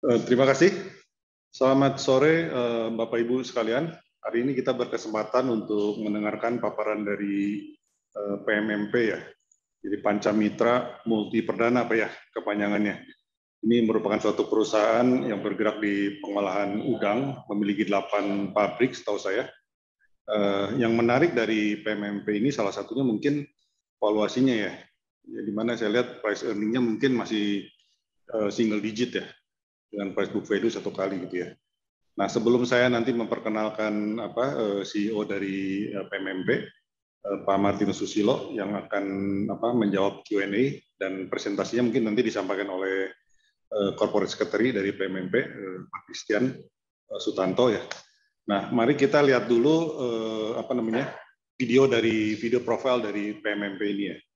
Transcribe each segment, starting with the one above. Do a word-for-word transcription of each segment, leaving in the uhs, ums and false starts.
Eh, Terima kasih. Selamat sore, eh, Bapak Ibu sekalian. Hari ini kita berkesempatan untuk mendengarkan paparan dari eh, P M M P ya. Jadi Pancamitra Multi Perdana apa ya kepanjangannya. Ini merupakan suatu perusahaan yang bergerak di pengolahan udang, memiliki delapan pabrik setahu saya. Eh, yang menarik dari P M M P ini salah satunya mungkin valuasinya ya. Ya, di mana saya lihat price earning-nya mungkin masih eh, single digit ya, dengan price book value satu kali gitu ya. Nah, sebelum saya nanti memperkenalkan apa eh, C E O dari eh, P M M P, eh, Pak Martinus Susilo yang akan apa menjawab Q and A dan presentasinya mungkin nanti disampaikan oleh eh, Corporate Secretary dari P M M P, eh, Pak Christian eh, Sutanto ya. Nah, mari kita lihat dulu eh, apa namanya video dari video profile dari P M M P ini ya.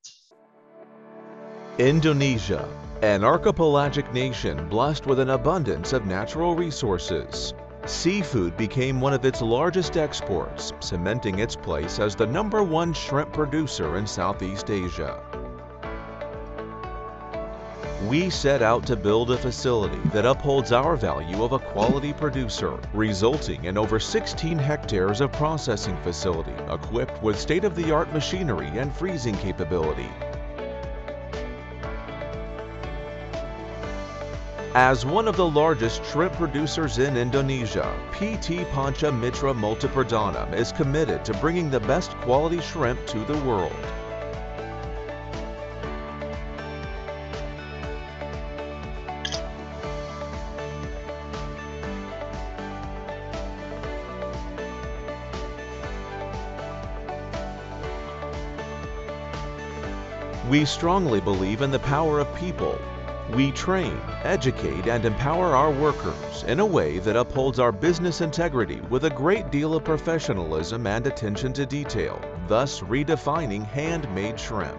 Indonesia, an archipelagic nation blessed with an abundance of natural resources. Seafood became one of its largest exports, cementing its place as the number one shrimp producer in Southeast Asia. We set out to build a facility that upholds our value of a quality producer, resulting in over sixteen hectares of processing facility equipped with state-of-the-art machinery and freezing capability. As one of the largest shrimp producers in Indonesia, P T Pancamitra Multiperdana is committed to bringing the best quality shrimp to the world. We strongly believe in the power of people. We train, educate, and empower our workers in a way that upholds our business integrity with a great deal of professionalism and attention to detail, thus redefining handmade shrimp.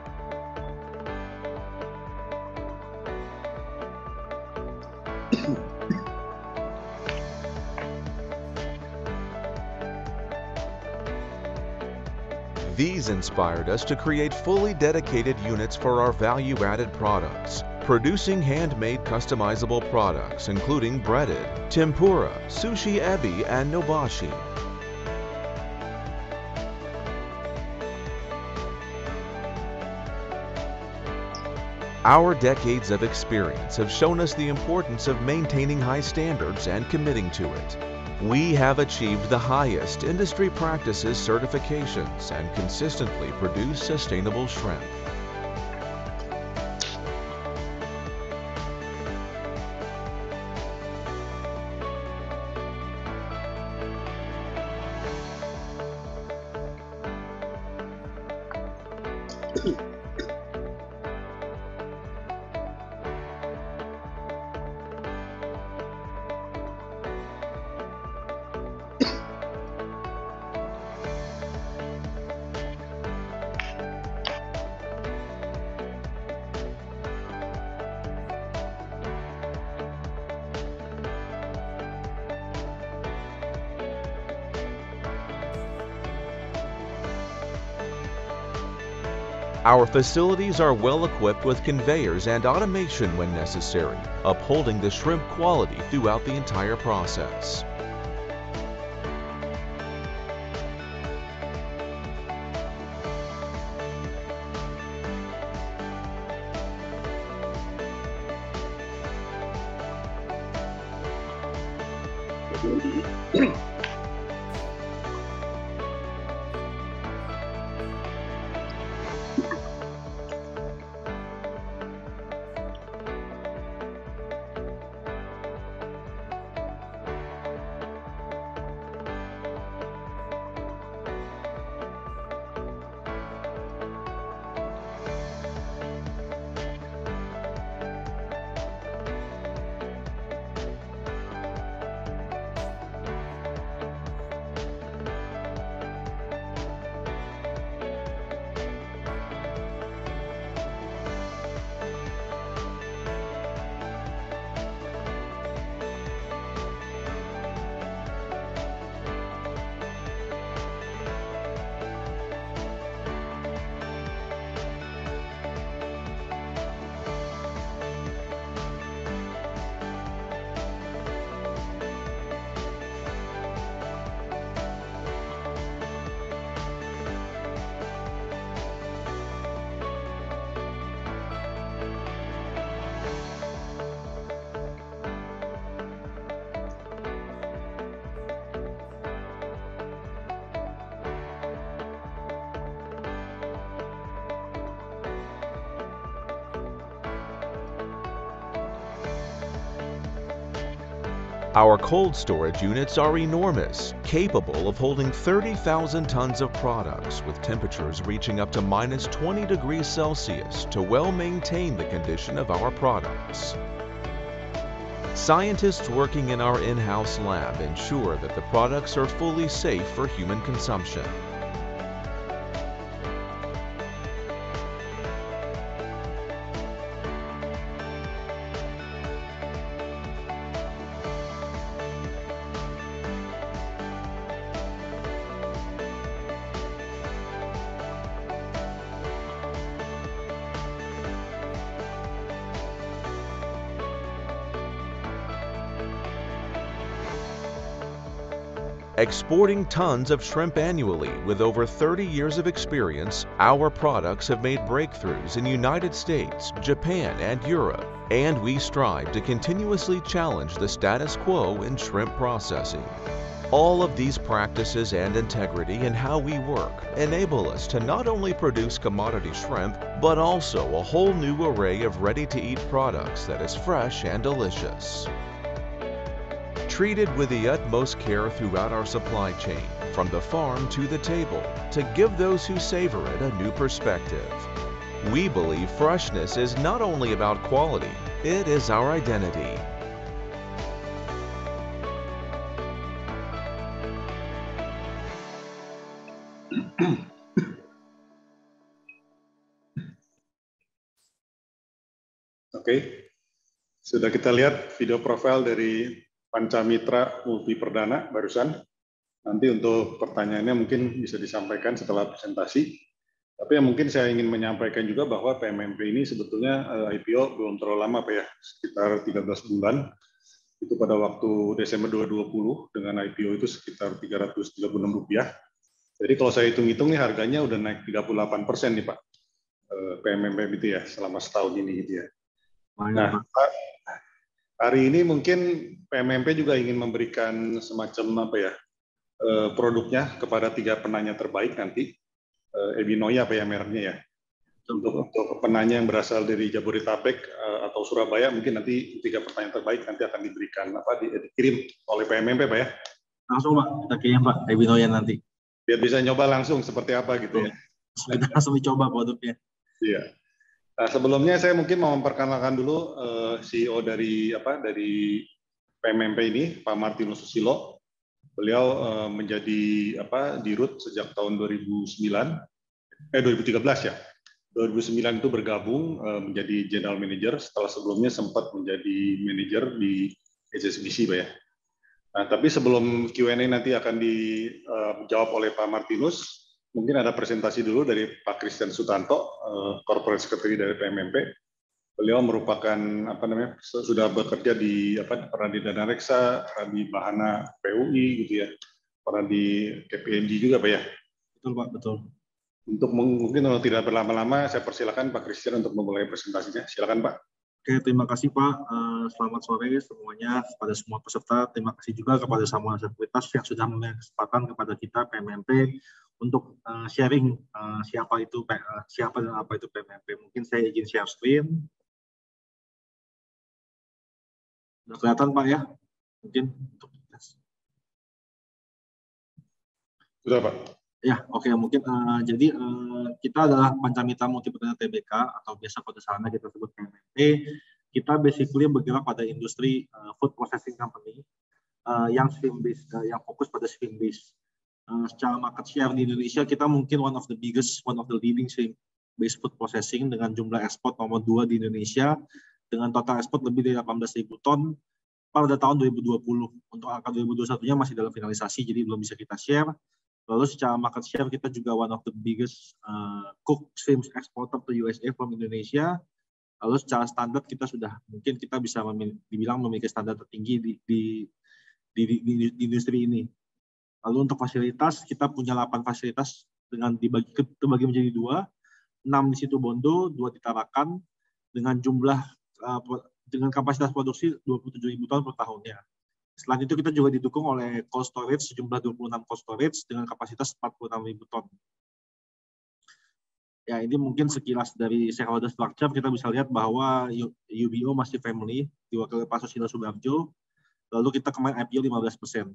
These inspired us to create fully dedicated units for our value-added products, producing handmade customizable products including breaded, tempura, sushi ebi, and nobashi. Our decades of experience have shown us the importance of maintaining high standards and committing to it. We have achieved the highest industry practices certifications and consistently produce sustainable shrimp. Our facilities are well equipped with conveyors and automation when necessary, upholding the shrimp quality throughout the entire process. Our cold storage units are enormous, capable of holding thirty thousand tons of products with temperatures reaching up to minus twenty degrees Celsius to well maintain the condition of our products. Scientists working in our in-house lab ensure that the products are fully safe for human consumption. Exporting tons of shrimp annually with over thirty years of experience, our products have made breakthroughs in the United States, Japan, and Europe, and we strive to continuously challenge the status quo in shrimp processing. All of these practices and integrity in how we work enable us to not only produce commodity shrimp, but also a whole new array of ready-to-eat products that is fresh and delicious. Treated with the utmost care throughout our supply chain, from the farm to the table, to give those who savor it a new perspective. We believe freshness is not only about quality, it is our identity. Oke, sudah kita lihat video profil dari Pancamitra Multi Perdana barusan. Nanti untuk pertanyaannya mungkin bisa disampaikan setelah presentasi. Tapi yang mungkin saya ingin menyampaikan juga bahwa P M M P ini sebetulnya I P O belum terlalu lama, Pak ya, sekitar tiga belas bulan. Itu pada waktu Desember dua ribu dua puluh dengan I P O itu sekitar tiga ratus tiga puluh enam rupiah. Jadi kalau saya hitung-hitung nih harganya udah naik tiga puluh delapan persen nih Pak, P M M P itu ya selama setahun ini gitu ya. Nah, hari ini mungkin P M M P juga ingin memberikan semacam apa ya, produknya kepada tiga penanya terbaik nanti. Ebinoya apa ya mereknya ya. Untuk, untuk penanya yang berasal dari Jabodetabek atau Surabaya, mungkin nanti tiga pertanyaan terbaik nanti akan diberikan apa di, dikirim oleh P M M P Pak ya. Langsung Pak, kita kirim Pak Ebinoya nanti. Biar bisa nyoba langsung seperti apa gitu ya. Kita langsung dicoba produknya. Iya. Nah, sebelumnya saya mungkin mau memperkenalkan dulu uh, C E O dari apa dari P M M P ini, Pak Martinus Susilo. Beliau uh, menjadi apa dirut sejak tahun dua ribu sembilan, eh dua ribu tiga belas ya. dua ribu sembilan itu bergabung uh, menjadi General Manager. Setelah sebelumnya sempat menjadi manajer di H S B C, Pak ya. Nah, tapi sebelum Q and A nanti akan dijawab uh, oleh Pak Martinus. Mungkin ada presentasi dulu dari Pak Christian Sutanto, Corporate Secretary dari P M M P. Beliau merupakan apa namanya sudah bekerja di apa pernah di Dana Reksa, pernah di Bahana P U I gitu ya, pernah di K P M G juga Pak ya. Betul Pak, betul. Untuk mungkin kalau tidak berlama-lama, saya persilakan Pak Christian untuk memulai presentasinya. Silakan Pak. Oke, terima kasih Pak. Selamat sore semuanya kepada semua peserta. Terima kasih juga kepada semua sekuritas yang sudah memberikan kesempatan kepada kita P M M P untuk uh, sharing uh, siapa itu uh, siapa dan apa itu P M M P. Mungkin saya izin share screen. Sudah kelihatan Pak ya? Mungkin untuk sudah Pak. Ya, oke. Okay. Mungkin uh, jadi uh, kita adalah Pancamitra Multi Perdana T B K atau biasa pada sana kita sebut P M M P. Kita basically bergerak pada industri uh, food processing company uh, yang swing based, uh, yang fokus pada swing based. Uh, secara market share di Indonesia kita mungkin one of the biggest, one of the leading swing based food processing dengan jumlah ekspor nomor dua di Indonesia dengan total ekspor lebih dari delapan belas ribu ton pada tahun dua ribu dua puluh. Untuk angka dua ribu dua puluh satu-nya masih dalam finalisasi jadi belum bisa kita share. Lalu secara market share kita juga one of the biggest uh, cooked shrimp exporter to U S A from Indonesia. Lalu secara standar kita sudah mungkin kita bisa memiliki, dibilang memiliki standar tertinggi di di, di, di, di, di industri ini. Lalu untuk fasilitas, kita punya delapan fasilitas dengan dibagi, terbagi menjadi dua, enam di situ Bondo, dua di Tarakan, dengan jumlah, uh, dengan kapasitas produksi dua puluh tujuh ribu ton per tahunnya. Selain itu kita juga didukung oleh cold storage, sejumlah dua puluh enam cold storage dengan kapasitas empat puluh enam ribu ton. Ya, ini mungkin sekilas dari shareholder structure, kita bisa lihat bahwa U B O masih family, diwakili Pak Susilo Subarjo. lalu kita kemarin I P O lima belas persen.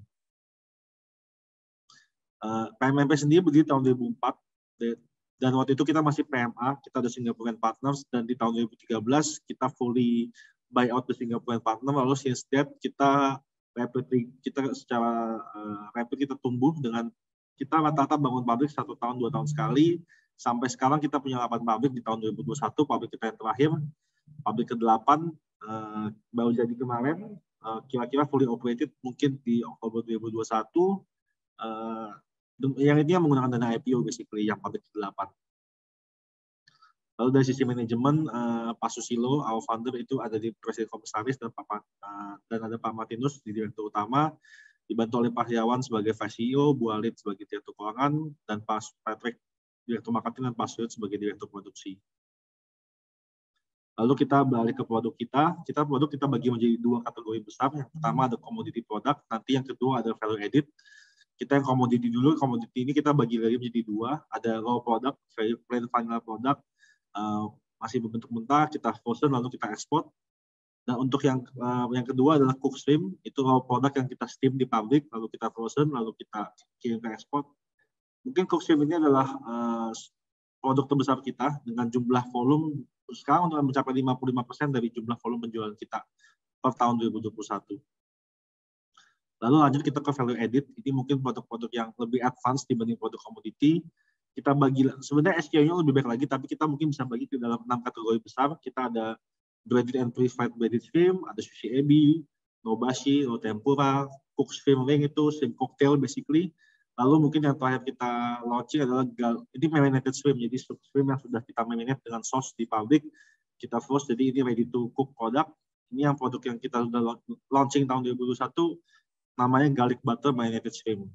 Uh, P M M P sendiri berdiri tahun dua ribu empat, dan waktu itu kita masih P M A, kita ada Singaporean Partners, dan di tahun dua ribu tiga belas kita fully buy out the Singaporean Partner, lalu since that kita rapid, kita secara uh, rapid kita tumbuh dengan kita rata-rata bangun pabrik satu tahun, dua tahun sekali, sampai sekarang kita punya delapan pabrik di tahun dua ribu dua puluh satu, pabrik kita yang terakhir, pabrik kedelapan, uh, baru jadi kemarin, uh, kira-kira fully operated mungkin di Oktober dua ribu dua puluh satu, uh, yang ini yang menggunakan dana I P O basically, yang pabrik kedelapan. Lalu dari sisi manajemen, uh, Pak Susilo, our founder itu ada di Presiden Komisaris, dan Pak uh, dan ada Pak Martinus di Direktur Utama, dibantu oleh Pak Setiawan sebagai Vice C E O, Bu Alit sebagai Direktur Keuangan, dan Pak Patrick Direktur Marketing, dan Pak Suyut sebagai Direktur Produksi. Lalu kita balik ke produk kita, kita produk kita bagi menjadi dua kategori besar. Yang pertama ada commodity product, nanti yang kedua ada value added. Kita yang commodity dulu, commodity ini kita bagi lagi menjadi dua, ada raw product, plain vanilla product, Uh, masih berbentuk mentah, kita frozen lalu kita ekspor. Dan untuk yang uh, yang kedua adalah cook stream, itu raw produk yang kita steam di pabrik, lalu kita frozen, lalu kita kirim ke ekspor. Mungkin cook stream ini adalah uh, produk terbesar kita dengan jumlah volume sekarang untuk mencapai lima puluh lima persen dari jumlah volume penjualan kita per tahun dua ribu dua puluh satu. Lalu lanjut kita ke value added, ini mungkin produk-produk yang lebih advance dibanding produk komoditi. Kita bagi, sebenarnya S K U-nya lebih baik lagi, tapi kita mungkin bisa bagi ke dalam enam kategori besar. Kita ada breaded and pre-fried breaded shrimp, ada sushi ebi, nobashi, no tempura, cook shrimp wing itu shrimp cocktail basically. Lalu mungkin yang terakhir kita launching adalah ini marinated shrimp, jadi shrimp yang sudah kita marinate dengan sauce di pabrik, kita froze, jadi ini ready to cook product. Ini yang produk yang kita sudah launching tahun dua ribu dua puluh satu, namanya garlic butter marinated shrimp.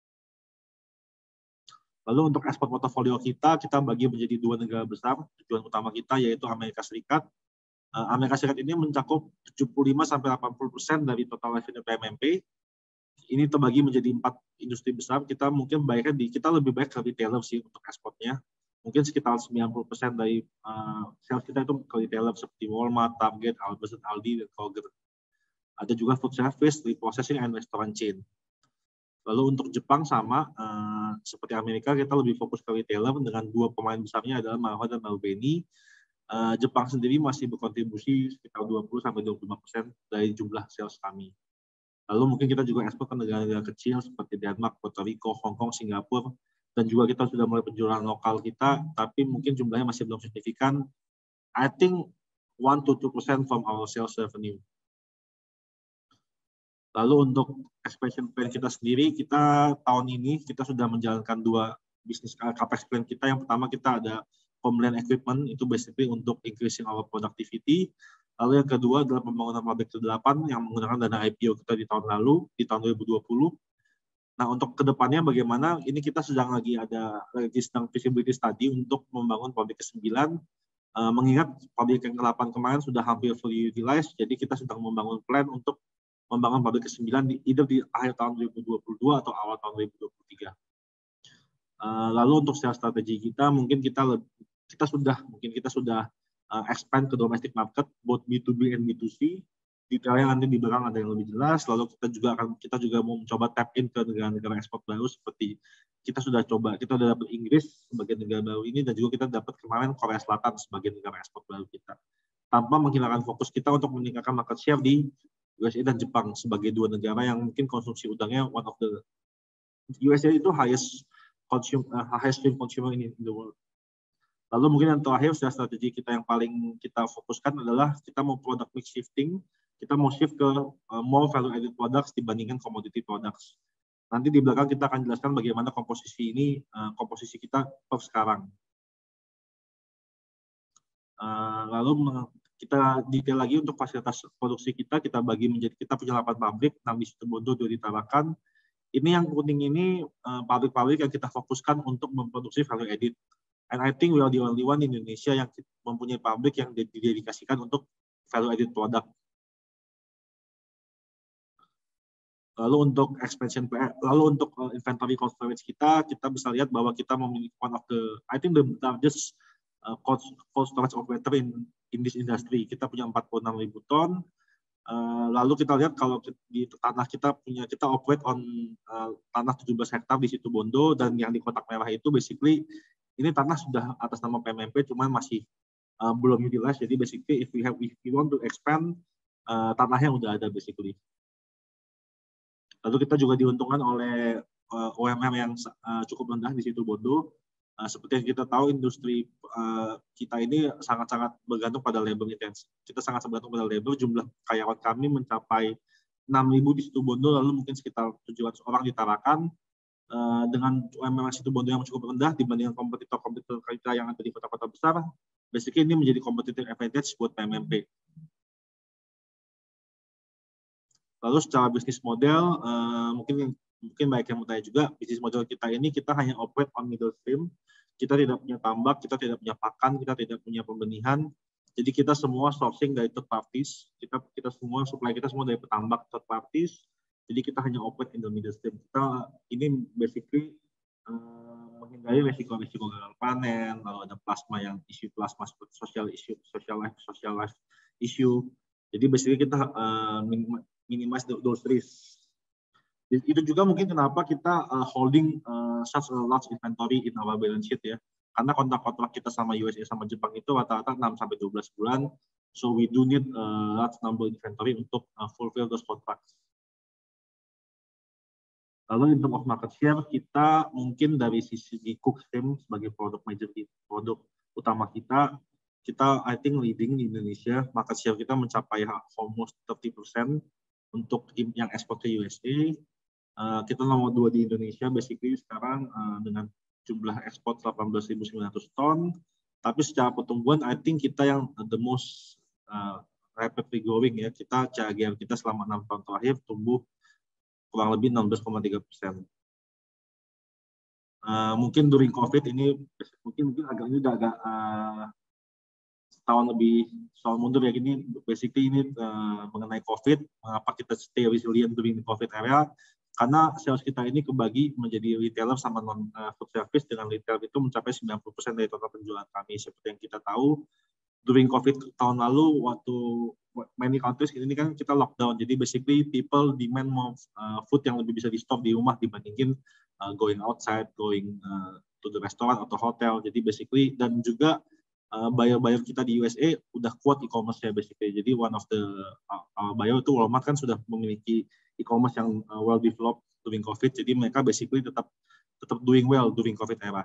Lalu untuk ekspor portofolio kita, kita bagi menjadi dua negara besar. Tujuan utama kita yaitu Amerika Serikat. Amerika Serikat ini mencakup tujuh puluh lima sampai delapan puluh persen dari total revenue P M M P. Ini terbagi menjadi empat industri besar. Kita mungkin baiknya di kita lebih baik ke retailer sih untuk ekspornya. Mungkin sekitar sembilan puluh persen dari uh, sales kita itu ke retailer seperti Walmart, Target, Albertsons, Aldi, dan Kroger. Ada juga food service, reprocessing, and restaurant chain. Lalu untuk Jepang sama, uh, seperti Amerika, kita lebih fokus ke retailer dengan dua pemain besarnya adalah Maruhan dan Marubeni. Uh, Jepang sendiri masih berkontribusi sekitar dua puluh sampai dua puluh lima persen dari jumlah sales kami. Lalu mungkin kita juga ekspor ke negara-negara kecil seperti Denmark, Puerto Rico, Hong Kong, Singapura, dan juga kita sudah mulai penjualan lokal kita, tapi mungkin jumlahnya masih belum signifikan. I think one to two percent from our sales revenue. Lalu untuk expansion plan kita sendiri, kita tahun ini kita sudah menjalankan dua bisnis capex plan kita. Yang pertama kita ada pembelian equipment, itu basically untuk increasing our productivity. Lalu yang kedua adalah pembangunan pabrik kedelapan yang menggunakan dana I P O kita di tahun lalu, di tahun dua ribu dua puluh. Nah untuk kedepannya bagaimana, ini kita sedang lagi ada, lagi sedang feasibility study untuk membangun pabrik kesembilan. Uh, mengingat pabrik yang kedelapan kemarin sudah hampir fully utilized, jadi kita sedang membangun plan untuk membangun pabrik kesembilan di either di akhir tahun dua ribu dua puluh dua atau awal tahun dua ribu dua puluh tiga. Uh, lalu untuk sales strategi kita mungkin kita kita sudah mungkin kita sudah uh, expand ke domestic market both B to B and B to C. Detailnya nanti di belakang ada yang lebih jelas. Lalu kita juga akan kita juga mau mencoba tap in ke negara-negara ekspor baru seperti kita sudah coba kita sudah dapat Inggris sebagai negara baru ini dan juga kita dapat kemarin Korea Selatan sebagai negara ekspor baru kita. Tanpa menghilangkan fokus kita untuk meningkatkan market share di U S A dan Jepang sebagai dua negara yang mungkin konsumsi udangnya one of the U S A itu highest consume uh, highest stream consumer in the world. Lalu mungkin yang terakhir sudah strategi kita yang paling kita fokuskan adalah kita mau product mix shifting, kita mau shift ke uh, more value added products dibandingkan commodity products. Nanti di belakang kita akan jelaskan bagaimana komposisi ini uh, komposisi kita per sekarang. Uh, lalu kita detail lagi untuk fasilitas produksi kita, kita bagi menjadi, kita punya delapan pabrik, enam di Situbondo, dua di Tarakan. Ini yang kuning ini, pabrik-pabrik yang kita fokuskan untuk memproduksi value added. And I think we are the only one in Indonesia yang mempunyai pabrik yang didedikasikan untuk value added product. Lalu untuk expansion, lalu untuk inventory cold storage kita, kita bisa lihat bahwa kita memiliki one of the, I think the largest cold storage operator in in this industry. Kita punya empat puluh enam ribu ton. Uh, lalu kita lihat kalau di tanah kita punya kita operate on uh, tanah tujuh belas hektar di situ Bondo, dan yang di kotak merah itu basically ini tanah sudah atas nama P M M P cuman masih uh, belum utilize. Jadi basically if we have if we want to expand uh, tanahnya udah ada basically. Lalu kita juga diuntungkan oleh uh, U M R yang uh, cukup rendah di situ Bondo. Uh, seperti yang kita tahu, industri uh, kita ini sangat-sangat bergantung pada labor intensif. Kita sangat bergantung pada labor. Jumlah karyawan kami mencapai enam ribu di situ Bondo, lalu mungkin sekitar tujuh ratus orang di Tarakan. Uh, dengan U M R situ Bondo yang cukup rendah dibandingkan kompetitor-kompetitor kita yang ada di kota-kota besar, basically ini menjadi competitive advantage buat P M M P. Lalu secara bisnis model, uh, mungkin mungkin banyak yang mau tanya juga, bisnis model kita ini kita hanya operate on middle stream, kita tidak punya tambak, kita tidak punya pakan, kita tidak punya pembenihan, jadi kita semua sourcing dari third parties, kita kita semua supply kita semua dari petambak third parties, jadi kita hanya operate in the middle stream. Kita ini basically uh, menghindari resiko-resiko gagal panen, lalu ada plasma yang isu plasma seperti social issue, social life, social life issue, jadi basically kita uh, minimize those risks. Itu juga mungkin kenapa kita uh, holding uh, such a large inventory in our balance sheet ya. Karena kontrak-kontrak kita sama U S A sama Jepang itu rata-rata enam sampai dua belas bulan. So we do need a large number inventory untuk uh, fulfill those contracts. Lalu in terms of market share, kita mungkin dari sisi cook stream sebagai produk major produk utama kita, kita I think leading di Indonesia. Market share kita mencapai almost thirty percent untuk yang ekspor ke U S A. Uh, kita nomor dua di Indonesia basically sekarang uh, dengan jumlah ekspor delapan belas ribu sembilan ratus ton, tapi secara pertumbuhan I think kita yang the most uh, rapidly growing ya. Kita C A G R kita selama enam tahun terakhir tumbuh kurang lebih enam belas koma tiga persen. Uh, mungkin during COVID ini mungkin mungkin agak ini udah agak uh, setahun lebih soal mundur ya, gini basically ini uh, mengenai COVID, mengapa kita stay resilient during the COVID era. Karena sales kita ini kebagi menjadi retailer sama non uh, food service. Dengan retail itu mencapai sembilan puluh persen dari total penjualan kami. Seperti yang kita tahu, during COVID tahun lalu, waktu many countries ini kan kita lockdown. Jadi basically people demand more uh, food yang lebih bisa di store di rumah dibandingin uh, going outside, going uh, to the restaurant atau hotel. Jadi basically, dan juga uh, buyer-buyer kita di U S A udah kuat e-commerce-nya basically. Jadi one of the uh, uh, buyer itu Walmart kan sudah memiliki e-commerce yang uh, well developed during COVID, jadi mereka basically tetap tetap doing well during COVID era.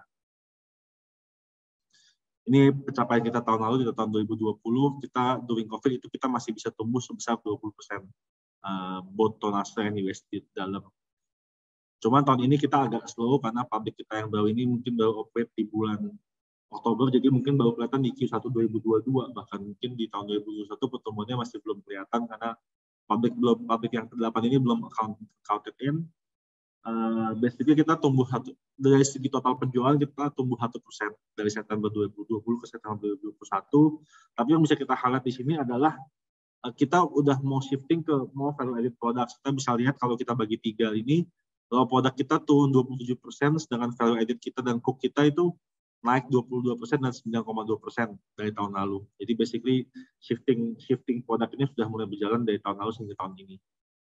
Ini pencapaian kita tahun lalu, di tahun dua ribu dua puluh, kita during COVID itu kita masih bisa tumbuh sebesar dua puluh persen uh, both tonase dan U S D dalam. Cuman tahun ini kita agak slow karena pabrik kita yang baru ini mungkin baru operate di bulan Oktober, jadi mungkin baru kelihatan di Q satu dua ribu dua puluh dua, bahkan mungkin di tahun dua ribu dua puluh satu pertumbuhannya masih belum kelihatan karena pabrik belum pabrik yang kedelapan ini belum account, counted in. Uh, basically kita tumbuh satu dari segi total penjualan kita tumbuh satu persen dari September dua ribu dua puluh ke September dua ribu dua puluh satu. Tapi yang bisa kita highlight di sini adalah uh, kita udah mau shifting ke more value added products. Kita bisa lihat kalau kita bagi tiga ini, kalau produk kita turun dua puluh tujuh persen, sedangkan value added kita dan cook kita itu naik dua puluh dua persen dan sembilan koma dua persen dari tahun lalu. Jadi basically shifting shifting produk ini sudah mulai berjalan dari tahun lalu hingga tahun ini.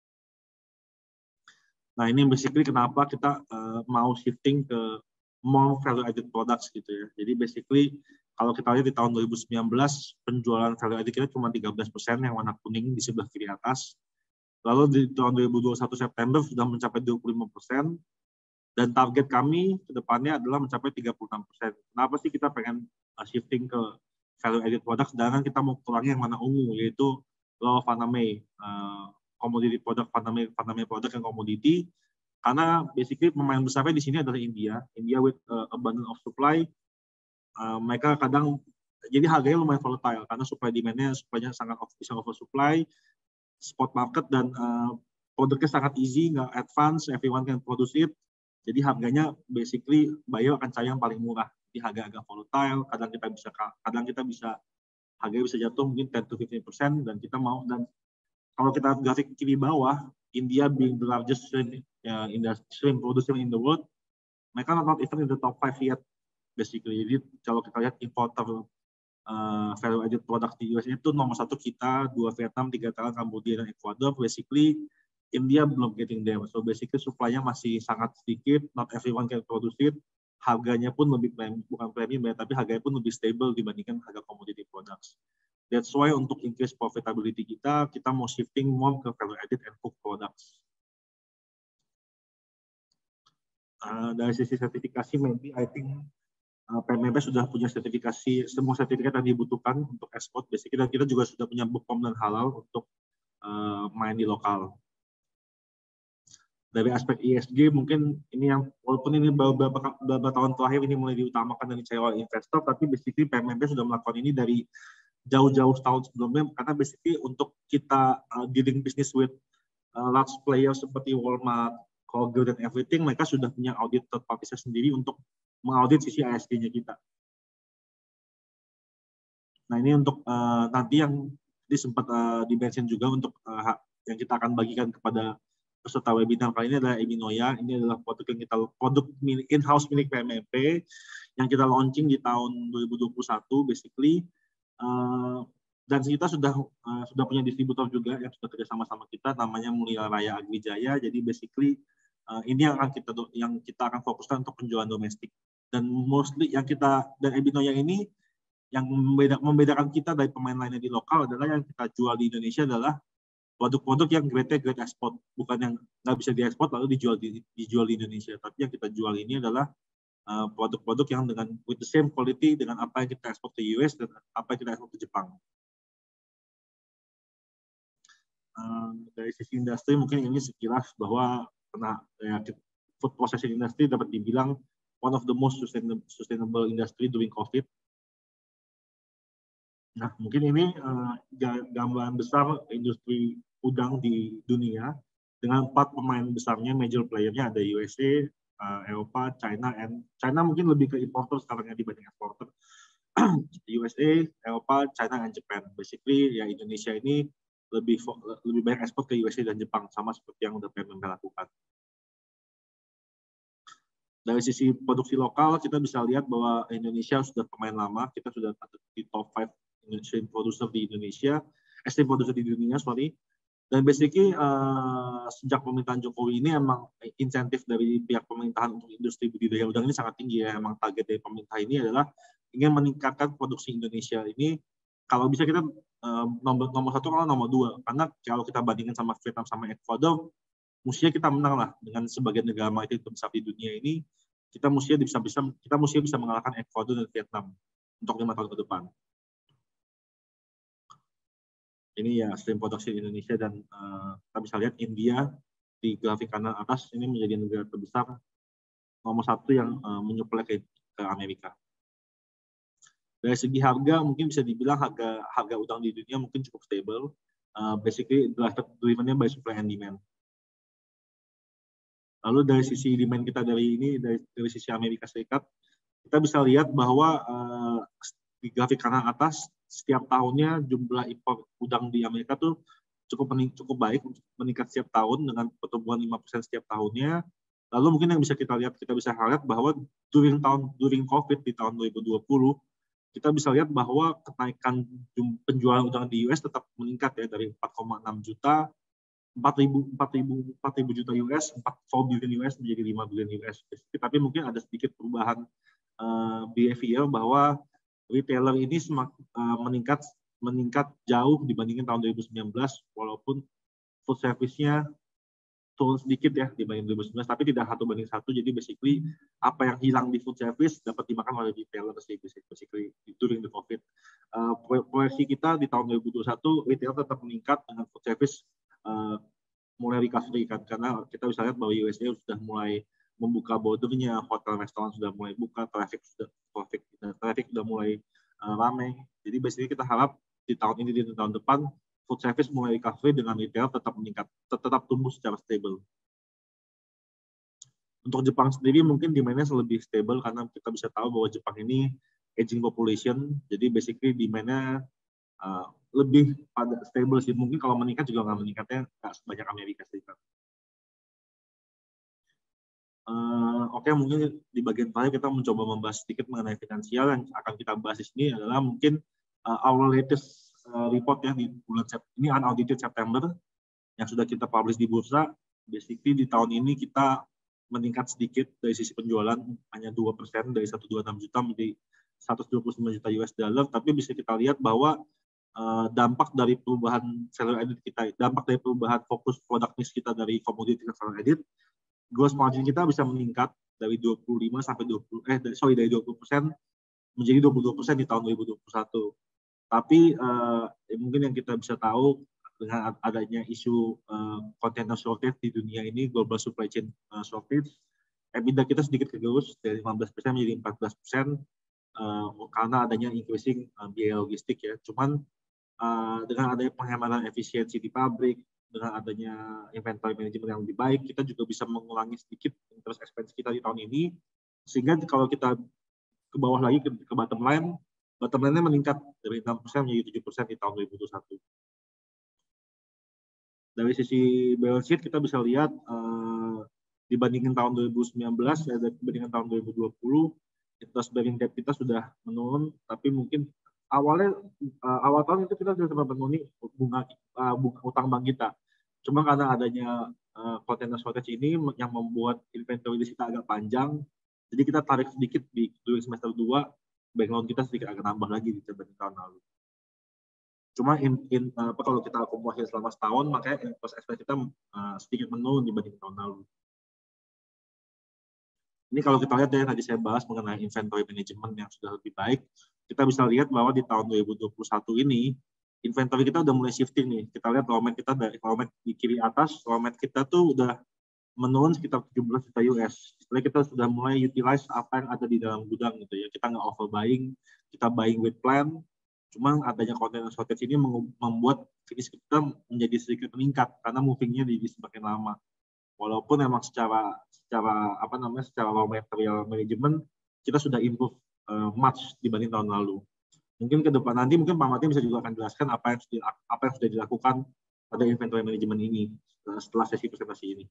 Nah, ini basically kenapa kita uh, mau shifting ke more value added products gitu ya. Jadi basically kalau kita lihat di tahun dua ribu sembilan belas penjualan value added kita cuma tiga belas persen yang warna kuning di sebelah kiri atas. Lalu di tahun dua ribu dua puluh satu September sudah mencapai dua puluh lima persen. Dan target kami ke depannya adalah mencapai tiga puluh enam persen. Kenapa sih kita pengen shifting ke value added product, sedangkan kita mau kurangi yang mana ungu, yaitu low Vaname, uh, commodity product, Vaname, Vaname product yang commodity. Karena basically pemain besarnya di sini adalah India. India with uh, abundance of supply. Uh, mereka kadang, jadi harganya lumayan volatile, karena supply demand-nya supply-nya sangat bisa oversupply, spot market, dan uh, produknya sangat easy, nggak advance, everyone can produce it. Jadi harganya basically buyer akan cari yang paling murah. Jadi harga agak volatile, kadang kita bisa kadang kita bisa harganya bisa jatuh mungkin ten to fifteen percent, dan kita mau, dan kalau kita grafik kiri bawah, India being the largest shrimp uh, industry shrimp producer in the world, mereka not even in the top five yet basically. Jadi kalau kita lihat importer uh, value added product di U S A itu nomor satu kita, dua Vietnam, tiga Thailand, Kambodia, dan Ecuador. Basically India belum getting there. So basically supply-nya masih sangat sedikit, not everyone can produce it. Harganya pun lebih premium, bukan premium ya, tapi harganya pun lebih stable dibandingkan harga commodity products. That's why untuk increase profitability kita, kita mau shifting more ke value added and cook products. Uh, dari sisi sertifikasi, maybe I think uh, P M M P sudah punya sertifikasi, semua sertifikat yang dibutuhkan untuk ekspor. Basically, dan kita juga sudah punya BPOM dan halal untuk uh, main di lokal. Dari aspek E S G mungkin ini yang walaupun ini beberapa, beberapa tahun terakhir ini mulai diutamakan dari cewek investor, tapi basically P M M P sudah melakukan ini dari jauh-jauh tahun sebelumnya, karena basically untuk kita uh, dealing business with uh, large players seperti Walmart, Kroger, dan everything, mereka sudah punya audit third party sendiri untuk mengaudit sisi E S G-nya kita. Nah ini untuk uh, nanti yang tadi sempat uh, di-mention juga untuk uh, yang kita akan bagikan kepada peserta webinar kali ini adalah Eminoya. Ini adalah produk yang kita produk in-house milik P M M P yang kita launching di tahun dua ribu dua puluh satu basically, uh, dan kita sudah uh, sudah punya distributor juga yang sudah kerjasama sama kita, namanya Mulia Raya Agrijaya. Jadi basically uh, ini yang akan kita yang kita akan fokuskan untuk penjualan domestik, dan mostly yang kita dan Eminoya ini yang membeda, membedakan kita dari pemain lainnya di lokal adalah yang kita jual di Indonesia adalah produk-produk yang grade-nya grade ekspor, bukan yang nggak bisa diekspor lalu dijual di, dijual di Indonesia. Tapi yang kita jual ini adalah produk-produk uh, yang dengan with the same quality dengan apa yang kita ekspor ke U S dan apa yang kita ekspor ke Jepang. Uh, dari sisi industri mungkin ini sekilas bahwa pernah ya, food processing industry dapat dibilang one of the most sustainable, sustainable industry during COVID. Nah, mungkin ini uh, gambaran besar industri udang di dunia dengan empat pemain besarnya, major playernya ada U S A, uh, Eropa, China, and China mungkin lebih ke importer sekarang ya dibanding eksporter. U S A, Eropa, China, and Japan. Basically ya Indonesia ini lebih lebih banyak ekspor ke U S A dan Jepang, sama seperti yang udah P M M P lakukan. Dari sisi produksi lokal kita bisa lihat bahwa Indonesia sudah pemain lama, kita sudah ada di top lima shrimp producer di Indonesia, shrimp producer di dunia, sorry. Dan basically uh, sejak pemerintahan Jokowi ini emang insentif dari pihak pemerintahan untuk industri budidaya udang ini sangat tinggi ya. Emang target dari pemerintah ini adalah ingin meningkatkan produksi Indonesia ini. Kalau bisa kita uh, nomor nomor satu kalau nomor dua, karena kalau kita bandingkan sama Vietnam sama Ecuador, mestinya kita menang lah dengan sebagai negara maritim terbesar di dunia ini. Kita mestinya bisa bisa kita mestinya bisa mengalahkan Ecuador dan Vietnam untuk lima tahun ke depan. Ini ya shrimp produksi di Indonesia, dan uh, kita bisa lihat India di grafik kanan atas ini menjadi negara terbesar nomor satu yang uh, menyuplai ke, ke Amerika. Dari segi harga mungkin bisa dibilang harga harga udang di dunia mungkin cukup stable. Uh, basically driven-nya by supply and demand. Lalu dari sisi demand kita dari ini dari, dari sisi Amerika Serikat, kita bisa lihat bahwa uh, di grafik kanan atas setiap tahunnya jumlah impor udang di Amerika tuh cukup cukup baik, meningkat setiap tahun dengan pertumbuhan lima persen setiap tahunnya. Lalu mungkin yang bisa kita lihat, kita bisa lihat bahwa during tahun during COVID di tahun dua ribu dua puluh, kita bisa lihat bahwa kenaikan penjualan udang di U S tetap meningkat ya, dari empat koma enam juta, empat ribu juta U S, empat billion U S menjadi lima billion U S. Tapi mungkin ada sedikit perubahan uh, behavior bahwa retailer ini semakin uh, meningkat meningkat jauh dibandingkan tahun dua ribu sembilan belas, walaupun food service-nya turun sedikit ya dibanding dua ribu sembilan belas, tapi tidak satu banding satu. Jadi basically apa yang hilang di food service dapat dimakan oleh retailer basically during the COVID. Uh, proyeksi kita di tahun dua ribu dua puluh satu retailer tetap meningkat dengan food service uh, mulai recovery kan, karena kita bisa lihat bahwa U S A sudah mulai membuka bordernya, hotel restoran sudah mulai buka, traffic sudah traffic traffic sudah mulai uh, ramai. Jadi basically kita harap di tahun ini di tahun depan food service mulai recovery dengan retail tetap meningkat, tetap tumbuh secara stable. Untuk Jepang sendiri mungkin demand-nya lebih stable karena kita bisa tahu bahwa Jepang ini aging population, jadi basically demand-nya uh, lebih pada stable sih. Mungkin kalau meningkat juga nggak meningkatnya nggak sebanyak Amerika Serikat. Uh, Oke, okay, mungkin di bagian terakhir kita mencoba membahas sedikit mengenai finansial. Yang akan kita bahas di sini adalah mungkin uh, our latest uh, report ya di bulan September, ini unaudited September yang sudah kita publish di bursa. Basically di tahun ini kita meningkat sedikit dari sisi penjualan, hanya dua persen dari seratus dua puluh enam juta menjadi seratus dua puluh sembilan juta U S dollar, tapi bisa kita lihat bahwa uh, dampak dari perubahan seller edit kita, dampak dari perubahan fokus produk mix kita dari komoditi ke seller edit, gross margin kita bisa meningkat dari dua puluh lima sampai dua puluh eh sorry dari dua puluh persen menjadi dua puluh dua persen di tahun dua ribu dua puluh satu. Tapi uh, ya mungkin yang kita bisa tahu dengan adanya isu uh, container shortage di dunia ini, global supply chain uh, shortage, EBITDA kita sedikit kegerus dari lima belas persen menjadi empat belas persen uh, karena adanya increasing uh, biaya logistik ya. Cuman uh, dengan adanya penghematan efisiensi di pabrik, dengan adanya inventory management yang lebih baik, kita juga bisa mengurangi sedikit interest expense kita di tahun ini, sehingga kalau kita ke bawah lagi ke, ke bottom line, bottom line-nya meningkat dari enam persen menjadi tujuh persen di tahun dua ribu dua puluh satu. Dari sisi balance sheet kita bisa lihat uh, dibandingkan tahun dua ribu sembilan belas ya, dibandingkan tahun dua ribu dua puluh, interest bearing debt kita sudah menurun, tapi mungkin awalnya uh, awal tahun itu kita sudah sempat memenuhi bunga, uh, bunga utang bank kita. Cuma karena adanya uh, container shortage ini yang membuat inventory list kita agak panjang, jadi kita tarik sedikit di semester dua, bank loan kita sedikit agak nambah lagi dibanding tahun lalu. Cuma in, in, apa, kalau kita akumulasi selama setahun, makanya interest expense kita uh, sedikit menurun dibanding tahun lalu. Ini kalau kita lihat ya, tadi saya bahas mengenai inventory management yang sudah lebih baik, kita bisa lihat bahwa di tahun dua ribu dua puluh satu ini, inventory kita udah mulai shifting nih. Kita lihat raw mat kita dari raw mat di kiri atas, raw mat kita tuh udah menurun sekitar tujuh belas juta U S. Setelah kita sudah mulai utilize apa yang ada di dalam gudang gitu ya. Kita nggak overbuying, kita buying with plan. Cuma adanya container shortage ini membuat finish kita menjadi sedikit meningkat karena movingnya jadi semakin lama. Walaupun memang secara secara apa namanya secara raw material management kita sudah improve uh, much dibanding tahun lalu. Mungkin ke depan nanti mungkin Pak Martin bisa juga akan jelaskan apa yang sudah apa yang sudah dilakukan pada inventory management ini setelah sesi presentasi ini.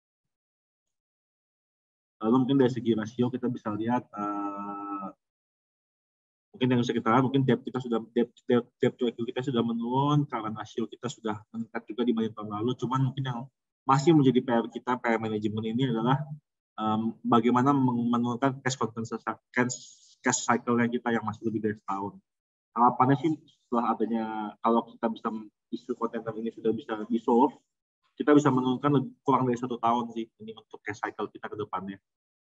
Lalu mungkin dari segi rasio kita bisa lihat uh, mungkin yang bisa kita lihat mungkin debt kita sudah debt debt, debt to equity kita sudah menurun, karena rasio kita sudah meningkat juga dibanding tahun lalu. Cuman mungkin yang masih menjadi P R kita, P R manajemen ini adalah um, bagaimana menurunkan cash conversion cash, cash cycle-nya kita yang masih lebih dari setahun. Harapannya sih setelah adanya, kalau kita bisa isu kontainer ini sudah bisa di-solve, kita bisa menurunkan lebih, kurang dari satu tahun sih ini untuk cash cycle kita ke depannya.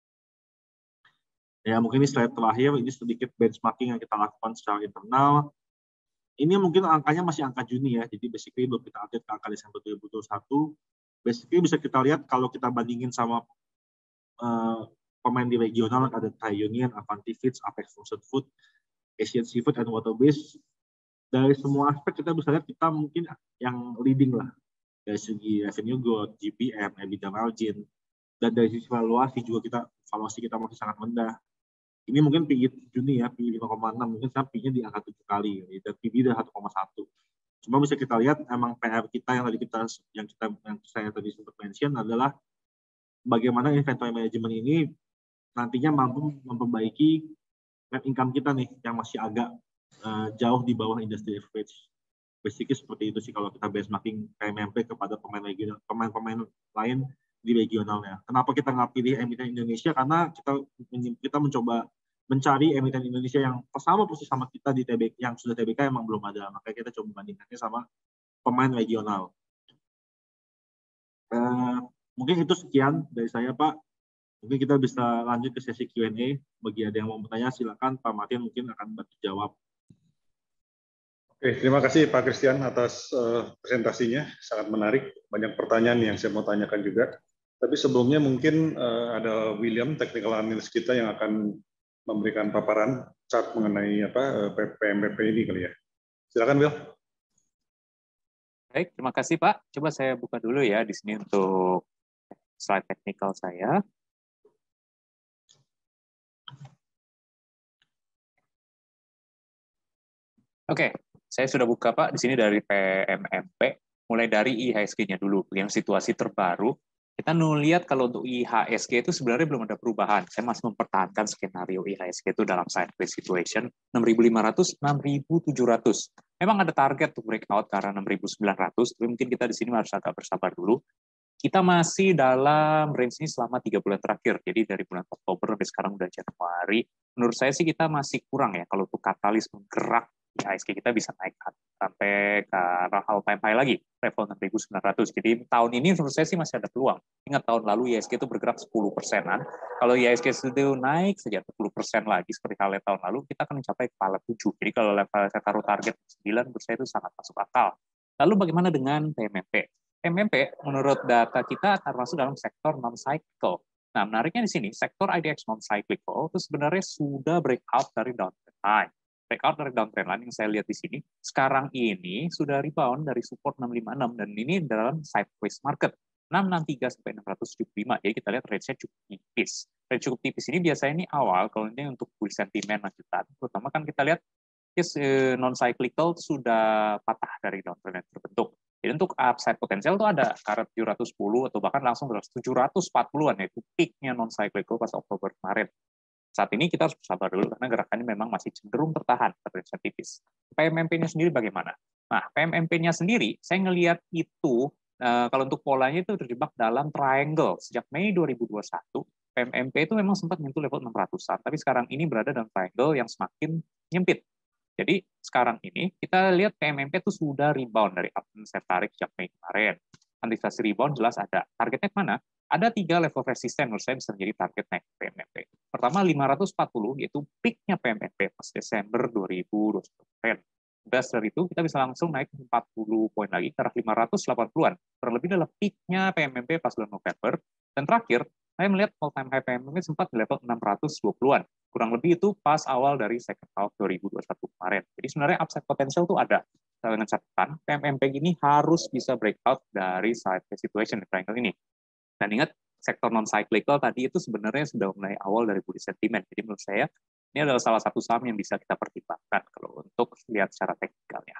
Ya mungkin ini slide terakhir, ini sedikit benchmarking yang kita lakukan secara internal. Ini mungkin angkanya masih angka Juni ya, jadi basically belum kita update ke angka Desember dua ribu dua puluh satu. Basically bisa kita lihat kalau kita bandingin sama uh, pemain di regional, ada Thai Union, Avanti Feeds, Apex Frozen Food, Asian Seafood, and Water Base. Dari semua aspek kita bisa lihat kita mungkin yang leading lah. Dari segi revenue growth, G P M, EBITDA margin, dan dari sisi valuasi juga kita, valuasi kita masih sangat rendah. Ini mungkin P I Juni ya, P I lima koma enam, mungkin saya P I-nya di angka tujuh kali, dan P B udah satu koma satu. Cuma bisa kita lihat emang P R kita yang tadi kita yang kita yang saya tadi sempat mention adalah bagaimana inventory management ini nantinya mampu memperbaiki net income kita nih yang masih agak uh, jauh di bawah industry average. Basically seperti itu sih kalau kita benchmarking P M M P kepada pemain regional, pemain-pemain lain di regionalnya. Kenapa kita nggak pilih emiten Indonesia? Karena kita kita mencoba mencari emiten Indonesia yang sama persis sama kita di T B K, yang sudah T B K emang belum ada. Makanya kita coba bandingkannya sama pemain regional. Uh, mungkin itu sekian dari saya Pak. Mungkin kita bisa lanjut ke sesi Q and A. Bagi ada yang mau bertanya silakan, Pak Martin mungkin akan bantu jawab. Oke, terima kasih Pak Christian atas uh, presentasinya, sangat menarik. Banyak pertanyaan yang saya mau tanyakan juga. Tapi sebelumnya mungkin uh, ada William, technical analyst kita yang akan memberikan paparan chart mengenai apa P M P P ini kali ya. Silakan Will. Baik, terima kasih Pak. Coba saya buka dulu ya di sini untuk slide teknikal saya. Oke, saya sudah buka Pak di sini dari P M M P, mulai dari I H S G-nya dulu, yang situasi terbaru. Kita lihat kalau untuk I H S G itu sebenarnya belum ada perubahan. Saya masih mempertahankan skenario I H S G itu dalam sideways situation enam ribu lima ratus, enam ribu tujuh ratus. Memang ada target untuk breakout ke arah enam ribu sembilan ratus, tapi mungkin kita di sini harus agak bersabar dulu. Kita masih dalam range ini selama tiga bulan terakhir. Jadi dari bulan Oktober sampai sekarang udah Januari. Menurut saya sih kita masih kurang ya kalau untuk katalis menggerak I H S G kita bisa naik sampai ke arah all time high lagi, level enam ribu sembilan ratus. Jadi tahun ini menurut saya sih masih ada peluang. Ingat tahun lalu I H S G itu bergerak sepuluh persenan. Kalau I H S G itu naik saja sepuluh persen lagi seperti halnya tahun lalu, kita akan mencapai kepala tujuh. Jadi kalau level saya taruh target sembilan, menurut saya itu sangat masuk akal. Lalu bagaimana dengan P M M P? P M M P menurut data kita termasuk dalam sektor non-cyclical. Nah, menariknya di sini, sektor I D X non-cyclical itu sebenarnya sudah breakout dari downtrend line. Breakout dari downtrend line yang saya lihat di sini, sekarang ini sudah rebound dari support enam lima enam, dan ini dalam sideways market, enam enam tiga sampai enam tujuh lima. Jadi kita lihat range-nya cukup tipis. Range cukup tipis ini biasanya ini awal, kalau ini untuk bullish sentiment lanjutan, terutama kan kita lihat non-cyclical sudah patah dari downtrend yang terbentuk. Jadi untuk upside potensial itu ada karet tujuh ratus sepuluh atau bahkan langsung ke tujuh ratus empat puluhan, yaitu peak-nya non-cyclical pas Oktober kemarin. Saat ini kita harus bersabar dulu karena gerakannya memang masih cenderung tertahan terlihat tipis. P M M P-nya sendiri bagaimana? Nah, P M M P-nya sendiri, saya ngelihat itu uh, kalau untuk polanya itu terjebak dalam triangle. Sejak Mei dua ribu dua puluh satu, P M M P itu memang sempat menyentuh level enam ratusan, tapi sekarang ini berada dalam triangle yang semakin nyempit. Jadi sekarang ini kita lihat P M M P itu sudah rebound dari uptrend saya tarik sejak Mei kemarin. Antisipasi rebound jelas ada. Targetnya kemana? Ada tiga level resisten menurut saya bisa menjadi target naik P M M P. Pertama lima ratus empat puluh, yaitu peak-nya P M M P pas Desember dua ribu dua puluh satu kemarin. Dari itu kita bisa langsung naik empat puluh poin lagi ke arah lima ratus delapan puluhan. Kurang lebih adalah peak-nya P M M P pas bulan November. Dan terakhir, saya melihat all time high P M M P sempat di level enam ratus dua puluhan. Kurang lebih itu pas awal dari second half dua ribu dua puluh satu kemarin. Jadi sebenarnya upside potensial itu ada. Dengan catatan, P M M P ini harus bisa breakout dari sideways situation di triangle ini. Dan ingat, sektor non-cyclical tadi itu sebenarnya sudah mulai awal dari bullish sentiment. Jadi menurut saya, ini adalah salah satu saham yang bisa kita pertimbangkan kalau untuk lihat secara teknikalnya.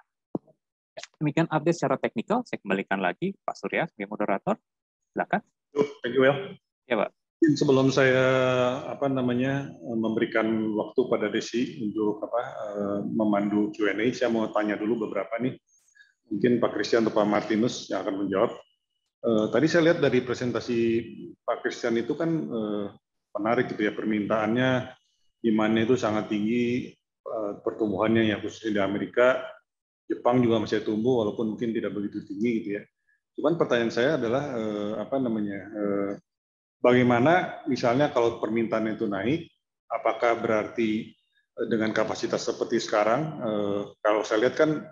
Ya, demikian update secara teknikal. Saya kembalikan lagi Pak Surya sebagai moderator. Silakan. Thank you, Will. Ya, Pak. Sebelum saya apa namanya memberikan waktu pada Desi untuk apa memandu Q and A, saya mau tanya dulu beberapa nih. Mungkin Pak Christian atau Pak Martinus yang akan menjawab. Uh, tadi saya lihat dari presentasi Pak Christian itu kan uh, menarik gitu ya, permintaannya, demand-nya itu sangat tinggi, uh, pertumbuhannya yang khususnya di Amerika, Jepang juga masih tumbuh walaupun mungkin tidak begitu tinggi gitu ya. Cuman pertanyaan saya adalah uh, apa namanya, uh, bagaimana misalnya kalau permintaan itu naik, apakah berarti uh, dengan kapasitas seperti sekarang, uh, kalau saya lihat kan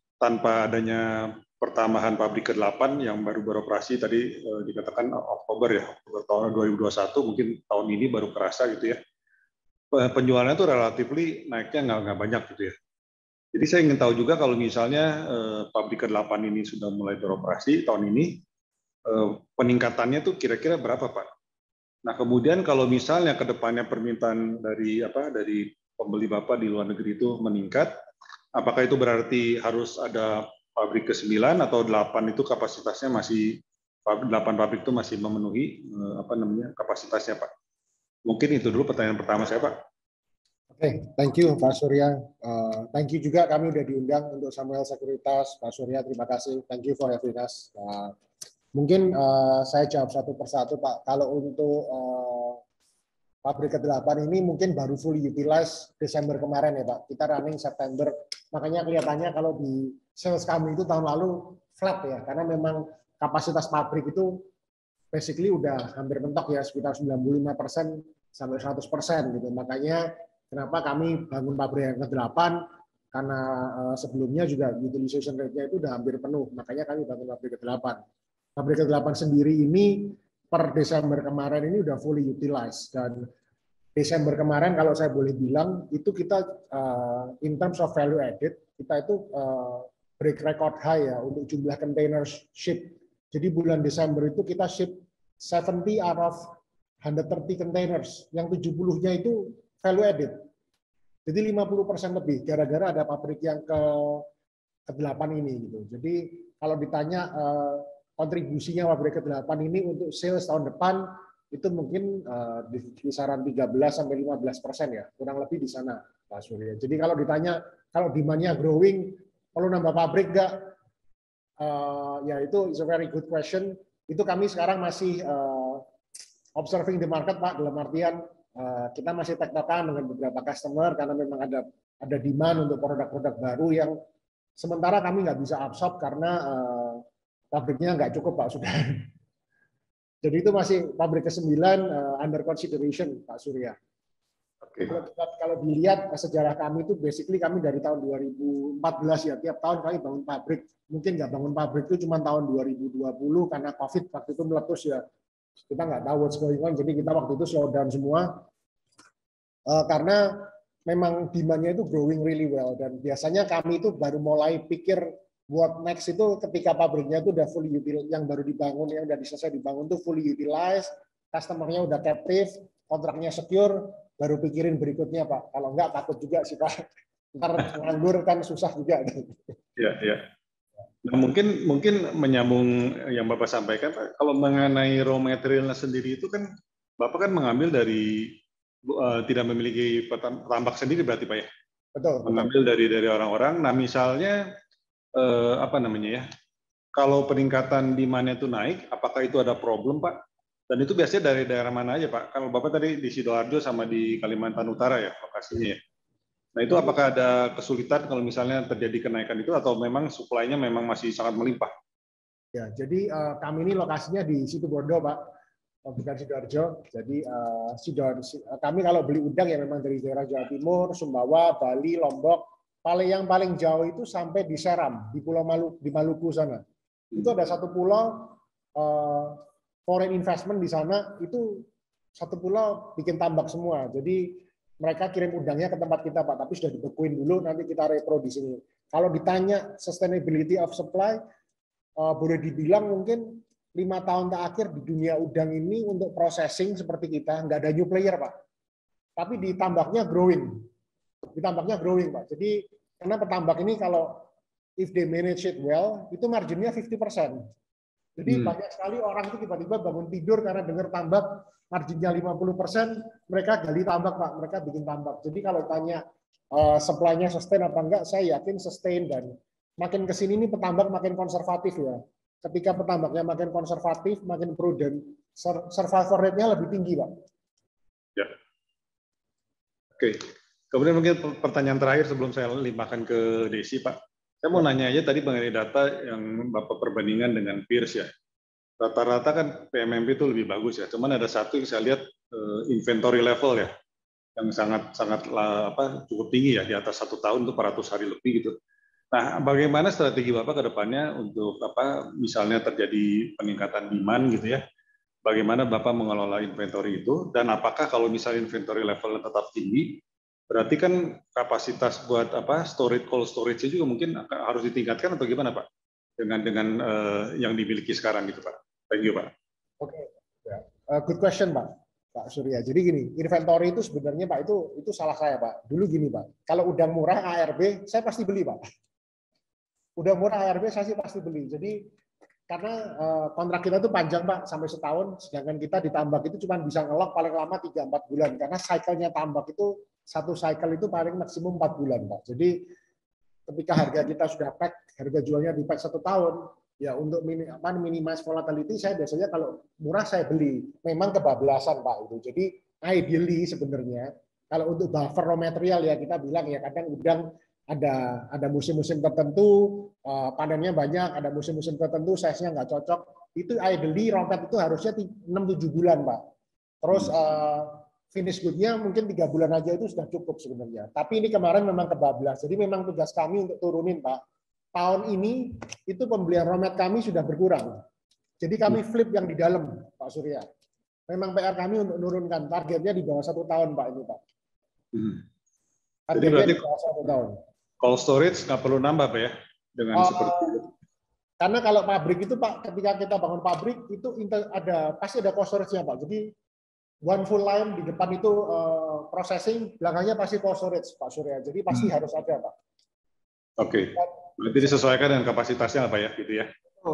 tanpa adanya pertambahan pabrik ke delapan yang baru beroperasi tadi eh, dikatakan Oktober ya, Oktober tahun dua ribu dua puluh satu, mungkin tahun ini baru kerasa gitu ya. Penjualannya itu relatifly naiknya nggak, nggak banyak gitu ya. Jadi saya ingin tahu juga kalau misalnya eh, pabrik ke delapan ini sudah mulai beroperasi tahun ini, eh, peningkatannya tuh kira-kira berapa Pak? Nah kemudian kalau misalnya ke depannya permintaan dari apa dari pembeli Bapak di luar negeri itu meningkat, apakah itu berarti harus ada pabrik ke sembilan atau delapan itu kapasitasnya masih, delapan pabrik itu masih memenuhi apa namanya kapasitasnya Pak? Mungkin itu dulu pertanyaan pertama saya Pak. Oke, okay, thank you Pak Surya. Uh, thank you juga kami udah diundang untuk Samuel Sekuritas. Pak Surya terima kasih. Thank you for having us. Uh, mungkin uh, saya jawab satu persatu Pak. Kalau untuk uh, pabrik ke delapan ini mungkin baru fully utilize Desember kemarin ya Pak. Kita running September. Makanya kelihatannya kalau di sales kami itu tahun lalu flat ya, karena memang kapasitas pabrik itu basically udah hampir mentok ya, sekitar sembilan puluh lima persen sampai seratus persen gitu. Makanya kenapa kami bangun pabrik yang ke delapan, karena uh, sebelumnya juga utilization rate-nya itu udah hampir penuh. Makanya kami bangun pabrik ke delapan. Pabrik ke delapan sendiri ini per Desember kemarin ini udah fully utilized, dan Desember kemarin kalau saya boleh bilang itu kita uh, in terms of value added kita itu uh, break record high ya untuk jumlah container ship. Jadi bulan Desember itu kita ship tujuh puluh out of one hundred thirty containers, yang tujuh puluh-nya itu value added. Jadi lima puluh persen lebih gara-gara ada pabrik yang ke ke delapan ini gitu. Jadi kalau ditanya uh, kontribusinya pabrik ke delapan ini untuk sales tahun depan itu mungkin uh, di kisaran tiga belas sampai lima belas persen ya, kurang lebih di sana Pak Surya. Jadi kalau ditanya kalau demand-nya growing perlu nambah pabrik nggak? Uh, ya itu is a very good question. Itu kami sekarang masih uh, observing the market Pak, dalam artian uh, kita masih tektokan dengan beberapa customer karena memang ada ada demand untuk produk-produk baru yang sementara kami nggak bisa absorb karena uh, pabriknya nggak cukup Pak sudah. Jadi itu masih pabrik kesembilan uh, under consideration Pak Surya. Oke. Kalau, kalau dilihat sejarah kami itu basically kami dari tahun dua ribu empat belas ya, tiap tahun kami bangun pabrik. Mungkin nggak bangun pabrik itu cuma tahun dua ribu dua puluh karena COVID waktu itu meletus ya. Kita nggak tahu what's going on, jadi kita waktu itu slow down semua. Uh, karena memang demand-nya itu growing really well, dan biasanya kami itu baru mulai pikir buat next itu ketika pabriknya itu udah fully util, yang baru dibangun, yang udah selesai dibangun itu fully utilized, customer-nya udah captive, kontraknya secure, baru pikirin berikutnya Pak. Kalau enggak takut juga sih Pak, ntar nganggur kan susah juga. Ya, ya. Nah, mungkin mungkin menyambung yang Bapak sampaikan Pak, kalau mengenai raw materialnya sendiri itu kan Bapak kan mengambil dari uh, tidak memiliki petambak sendiri berarti Pak ya? Betul. Mengambil betul. dari dari orang-orang. Nah misalnya eh, apa namanya ya? Kalau peningkatan demand-nya itu naik, apakah itu ada problem Pak? Dan itu biasanya dari daerah mana aja Pak? Kalau Bapak tadi di Sidoarjo sama di Kalimantan Utara ya lokasinya ya. Nah itu apakah ada kesulitan kalau misalnya terjadi kenaikan itu atau memang supply-nya memang masih sangat melimpah? Ya, jadi uh, kami ini lokasinya di Situbondo Pak, bukan Sidoarjo. Jadi uh, Sidoarjo, kami kalau beli udang ya memang dari daerah Jawa Timur, Sumbawa, Bali, Lombok. Paling yang paling jauh itu sampai di Seram, di Pulau Maluku, di Maluku sana. Itu ada satu pulau uh, foreign investment di sana, itu satu pulau bikin tambak semua. Jadi mereka kirim udangnya ke tempat kita Pak, tapi sudah dibekuin dulu, nanti kita repro di sini. Kalau ditanya sustainability of supply, uh, boleh dibilang mungkin lima tahun terakhir di dunia udang ini untuk processing seperti kita, nggak ada new player Pak. Tapi di tambaknya growing. Ditambaknya growing Pak. Jadi karena petambak ini kalau if they manage it well, itu marginnya lima puluh persen. Jadi hmm. banyak sekali orang itu tiba-tiba bangun tidur karena dengar tambak marginnya lima puluh persen, mereka gali tambak Pak, mereka bikin tambak. Jadi kalau tanya uh, supply-nya sustain apa enggak, saya yakin sustain, dan makin ke sini nih petambak makin konservatif ya. Ketika petambaknya makin konservatif, makin prudent, survival rate-nya lebih tinggi Pak. Ya. Oke. Kemudian mungkin pertanyaan terakhir sebelum saya limpahkan ke Desi, Pak. Saya mau nanya aja tadi mengenai data yang Bapak perbandingan dengan peers ya. Rata-rata kan P M M P itu lebih bagus ya. Cuman ada satu yang saya lihat inventory level ya, yang sangat sangat apa cukup tinggi ya, di atas satu tahun untuk empat ratus hari lebih gitu. Nah, bagaimana strategi Bapak ke depannya untuk apa misalnya terjadi peningkatan demand gitu ya? Bagaimana Bapak mengelola inventory itu, dan apakah kalau misalnya inventory levelnya tetap tinggi, berarti kan kapasitas buat apa storage, cold storage juga mungkin harus ditingkatkan atau gimana Pak? Dengan dengan uh, yang dimiliki sekarang gitu Pak. Thank you Pak. Oke, okay. uh, good question Pak, Pak Surya. Jadi gini, inventory itu sebenarnya Pak itu itu salah saya Pak. Dulu gini Pak, kalau udang murah A R B saya pasti beli Pak. Udang murah A R B saya sih pasti beli. Jadi karena uh, kontrak kita itu panjang Pak, sampai setahun, sedangkan kita di tambak itu cuma bisa ngelok paling lama tiga sampai empat bulan, karena cycle-nya tambak itu satu cycle itu paling maksimum empat bulan Pak. Jadi ketika harga kita sudah pack, harga jualnya di pack satu tahun, ya untuk minim, apa, minimize volatility, saya biasanya kalau murah saya beli. Memang kebablasan Pak itu. Jadi ideally sebenarnya kalau untuk buffer raw material ya kita bilang ya kadang udang ada ada musim-musim tertentu uh, panennya banyak, ada musim-musim tertentu size-nya nggak cocok. Itu ideally rompet itu harusnya enam tujuh bulan Pak. Terus uh, finish good-nya mungkin tiga bulan aja itu sudah cukup sebenarnya. Tapi ini kemarin memang kebablas. Jadi memang tugas kami untuk turunin Pak. Tahun ini itu pembelian romet kami sudah berkurang. Jadi kami flip yang di dalam Pak Surya. Memang P R kami untuk menurunkan, targetnya di bawah satu tahun Pak ini Pak. Targetnya di bawah satu tahun. Cold storage nggak perlu nambah Pak ya dengan uh, seperti itu. Karena kalau pabrik itu Pak, ketika kita bangun pabrik itu ada pasti ada cold storage-nya Pak. Jadi one full line di depan itu uh, processing, belakangnya pasti cold storage Pak Surya. Jadi pasti hmm. harus ada Pak. Oke. Okay. Berarti disesuaikan dengan kapasitasnya Pak ya, gitu ya. Oh,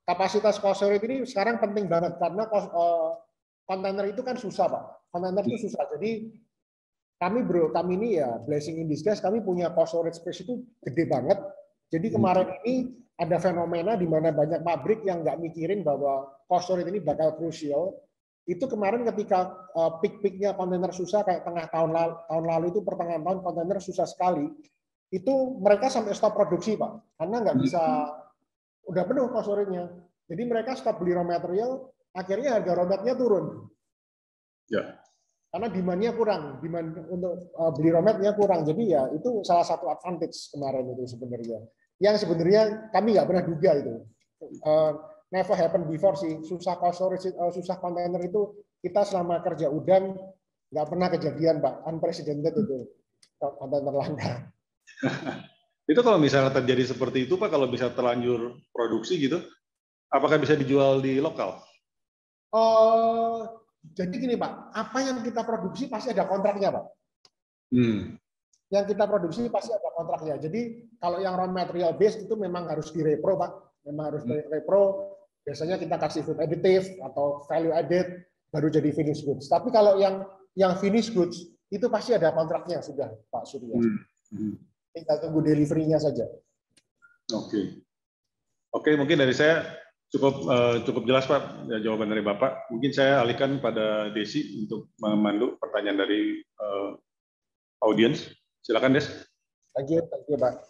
kapasitas cold storage ini sekarang penting banget karena kontainer itu kan susah, Pak. Kontainer itu susah. Jadi kami bro, kami ini ya blessing in disguise, kami punya cold storage space itu gede banget. Jadi kemarin ini ada fenomena di mana banyak pabrik yang nggak mikirin bahwa cold storage ini bakal krusial. Itu kemarin ketika uh, peak-peaknya kontainer susah kayak tengah tahun lalu, tahun lalu itu pertengahan tahun kontainer susah sekali. Itu mereka sampai stop produksi, Pak, karena nggak bisa, udah penuh cold storage-nya. Jadi mereka stop beli raw material, akhirnya harga raw material turun. Ya. Karena demand-nya kurang, demand untuk uh, beli raw material kurang. Jadi ya itu salah satu advantage kemarin itu sebenarnya. Yang sebenarnya kami nggak pernah duga itu. Uh, never happen before sih. Susah cold storage, uh, susah kontainer itu kita selama kerja udang nggak pernah kejadian, Pak. Unprecedented itu kontainer langka. Itu kalau misalnya terjadi seperti itu, Pak, kalau bisa terlanjur produksi gitu, apakah bisa dijual di lokal? Uh, jadi gini, Pak, apa yang kita produksi pasti ada kontraknya, Pak. Hmm. Yang kita produksi pasti ada kontraknya. Jadi kalau yang raw material base itu memang harus direpro, Pak. Memang harus direpro. Biasanya kita kasih food additive atau value added baru jadi finished goods. Tapi kalau yang yang finished goods itu pasti ada kontraknya sudah, Pak Surya. Hmm. Hmm. Tinggal tunggu delivery-nya saja. Oke. Oke, mungkin dari saya cukup uh, cukup jelas, Pak, ya, jawaban dari Bapak. Mungkin saya alihkan pada Desi untuk memandu pertanyaan dari uh, audiens. Silakan, Des. Thank you, thank you, Pak.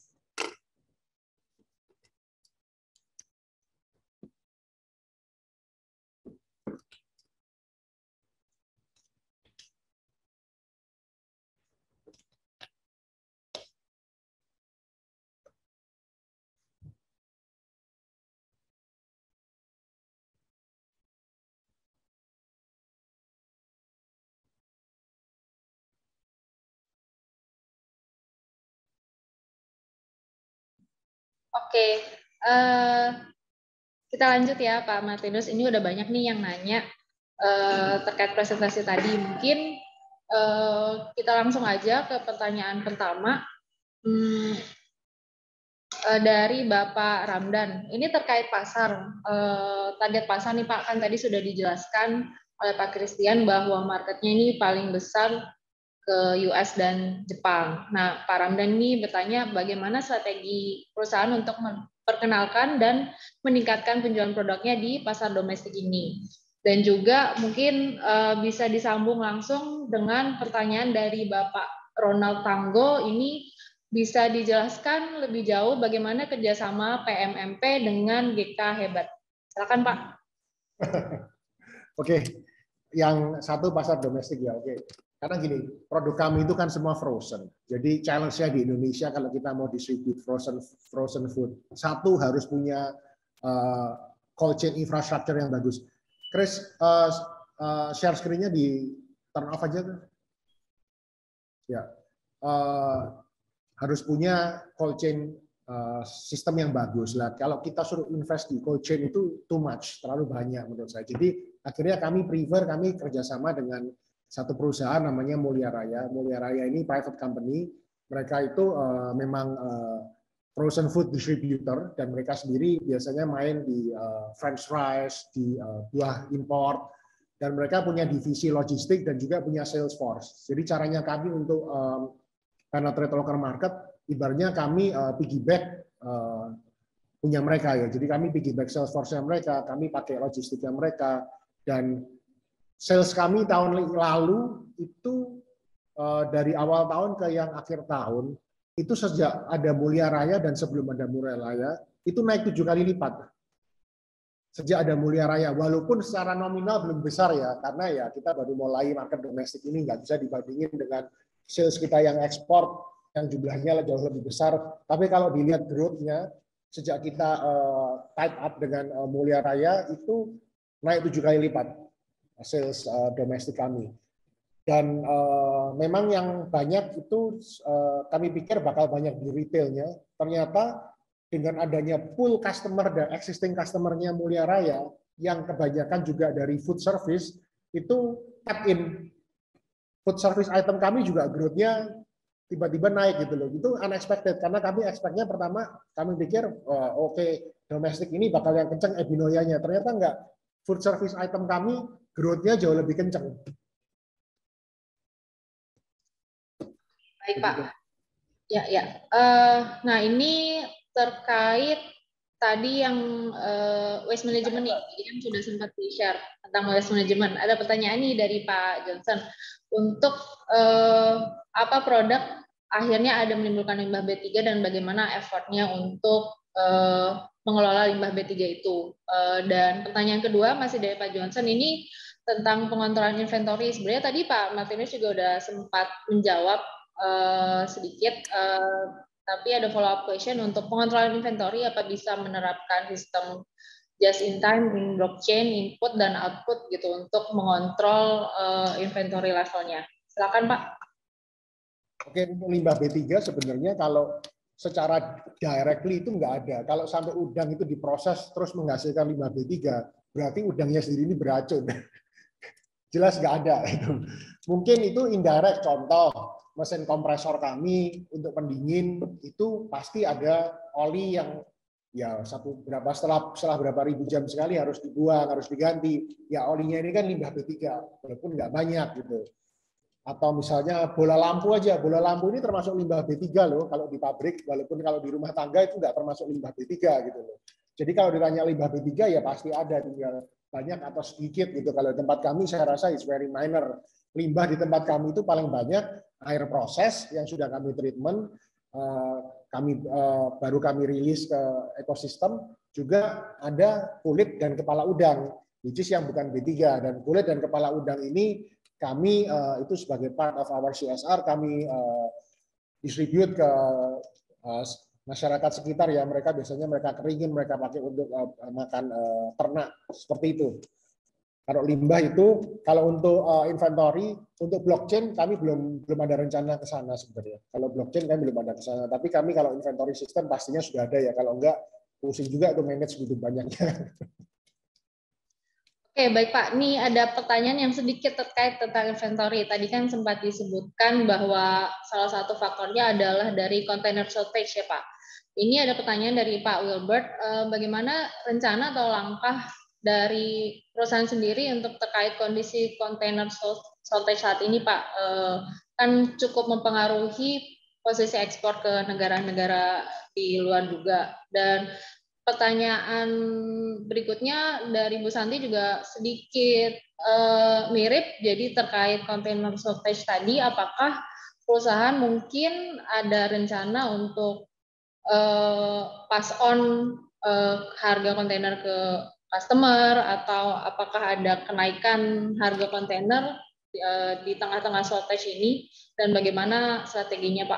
Oke, uh, kita lanjut ya Pak Martinus. Ini udah banyak nih yang nanya uh, terkait presentasi tadi. Mungkin uh, kita langsung aja ke pertanyaan pertama hmm, uh, dari Bapak Ramdan. Ini terkait pasar, uh, target pasar nih Pak, kan tadi sudah dijelaskan oleh Pak Christian bahwa marketnya ini paling besar ke U S dan Jepang. Nah, Pak Ramdan ini bertanya bagaimana strategi perusahaan untuk memperkenalkan dan meningkatkan penjualan produknya di pasar domestik ini. Dan juga mungkin uh, bisa disambung langsung dengan pertanyaan dari Bapak Ronald Tanggo, ini bisa dijelaskan lebih jauh bagaimana kerjasama P M M P dengan G K Hebat. Silakan Pak. Oke, yang satu pasar domestik ya, oke. Karena gini, produk kami itu kan semua frozen. Jadi challenge-nya di Indonesia kalau kita mau distribute frozen frozen food, satu harus punya uh, cold chain infrastructure yang bagus. Chris, uh, uh, share screen-nya di turn off aja. Ya, uh, harus punya cold chain uh, sistem yang bagus lah. Kalau kita suruh invest di cold chain itu too much, terlalu banyak menurut saya. Jadi akhirnya kami prefer kami kerjasama dengan satu perusahaan namanya Mulia Raya. Mulia Raya ini private company. Mereka itu uh, memang uh, frozen food distributor dan mereka sendiri biasanya main di uh, French fries, di uh, buah import, dan mereka punya divisi logistik dan juga punya sales force. Jadi caranya kami untuk um, penetrate local market, ibaratnya kami uh, piggyback uh, punya mereka ya. Jadi kami piggyback sales force-nya mereka, kami pakai logistiknya mereka, dan sales kami tahun lalu itu uh, dari awal tahun ke yang akhir tahun, itu sejak ada Mulia Raya dan sebelum ada Mulia Raya, itu naik tujuh kali lipat. Sejak ada Mulia Raya, walaupun secara nominal belum besar ya, karena ya kita baru mulai market domestik ini, nggak bisa dibandingin dengan sales kita yang ekspor, yang jumlahnya jauh lebih besar. Tapi kalau dilihat growth-nya, sejak kita uh, tied up dengan uh, Mulia Raya, itu naik tujuh kali lipat sales uh, domestik kami. Dan uh, memang yang banyak itu uh, kami pikir bakal banyak di retailnya. Ternyata dengan adanya pool customer dan existing customer-nya Mulia Raya, yang kebanyakan juga dari food service, itu tap in. Food service item kami juga growth-nya tiba-tiba naik gitu loh. Itu unexpected karena kami expect-nya pertama kami pikir oh, oke okay, domestik ini bakal yang kenceng ebinoyanya. Ternyata enggak. Food service item kami growth-nya jauh lebih kenceng. Baik Pak. Ya ya. Uh, nah ini terkait tadi yang uh, waste management nih, jadi kan sudah sempat di-share tentang waste management. Ada pertanyaan nih dari Pak Johnson. Untuk uh, apa produk akhirnya ada menimbulkan limbah B tiga dan bagaimana effortnya untuk uh, mengelola limbah B tiga itu. Uh, dan pertanyaan kedua masih dari Pak Johnson ini tentang pengontrolan inventory. Sebenarnya tadi Pak Martinus juga udah sempat menjawab uh, sedikit. Uh, Tapi ada follow up question untuk pengontrolan inventory, apa bisa menerapkan sistem just in time in blockchain input dan output gitu untuk mengontrol uh, inventory levelnya. Silakan Pak. Oke, untuk limbah B tiga sebenarnya kalau secara directly itu nggak ada. Kalau sampai udang itu diproses terus menghasilkan limbah B tiga, berarti udangnya sendiri ini beracun. Jelas nggak ada. Mungkin itu indirect, contoh mesin kompresor kami untuk pendingin itu pasti ada oli yang ya satu berapa setelah setelah berapa ribu jam sekali harus dibuang, harus diganti. Ya olinya ini kan limbah B tiga walaupun nggak banyak gitu. Atau misalnya bola lampu aja, bola lampu ini termasuk limbah B tiga loh kalau di pabrik, walaupun kalau di rumah tangga itu nggak termasuk limbah B tiga gitu loh. Jadi kalau ditanya limbah B tiga ya pasti ada, tinggal banyak atau sedikit gitu. Kalau di tempat kami saya rasa it's very minor. Limbah di tempat kami itu paling banyak air proses yang sudah kami treatment, kami baru kami rilis ke ekosistem, juga ada kulit dan kepala udang, which is yang bukan B tiga, dan kulit dan kepala udang ini kami itu sebagai part of our C S R kami distribute ke masyarakat sekitar ya, mereka biasanya mereka keringin, mereka pakai untuk makan ternak seperti itu. Kalau limbah itu, kalau untuk uh, inventory, untuk blockchain kami belum belum ada rencana ke sana sebenarnya. Kalau blockchain kami belum ada ke sana, tapi kami kalau inventory system pastinya sudah ada ya. Kalau enggak, pusing juga itu manage begitu banyaknya. Oke, baik Pak. Ini ada pertanyaan yang sedikit terkait tentang inventory. Tadi kan sempat disebutkan bahwa salah satu faktornya adalah dari container shortage ya Pak. Ini ada pertanyaan dari Pak Wilbert, uh, bagaimana rencana atau langkah dari perusahaan sendiri untuk terkait kondisi kontainer shortage saat ini Pak, eh, kan cukup mempengaruhi posisi ekspor ke negara-negara di luar juga. Dan pertanyaan berikutnya dari Bu Santi juga sedikit eh, mirip, jadi terkait kontainer shortage tadi, apakah perusahaan mungkin ada rencana untuk eh, pass on eh, harga kontainer ke customer, atau apakah ada kenaikan harga kontainer di tengah-tengah shortage ini, dan bagaimana strateginya Pak?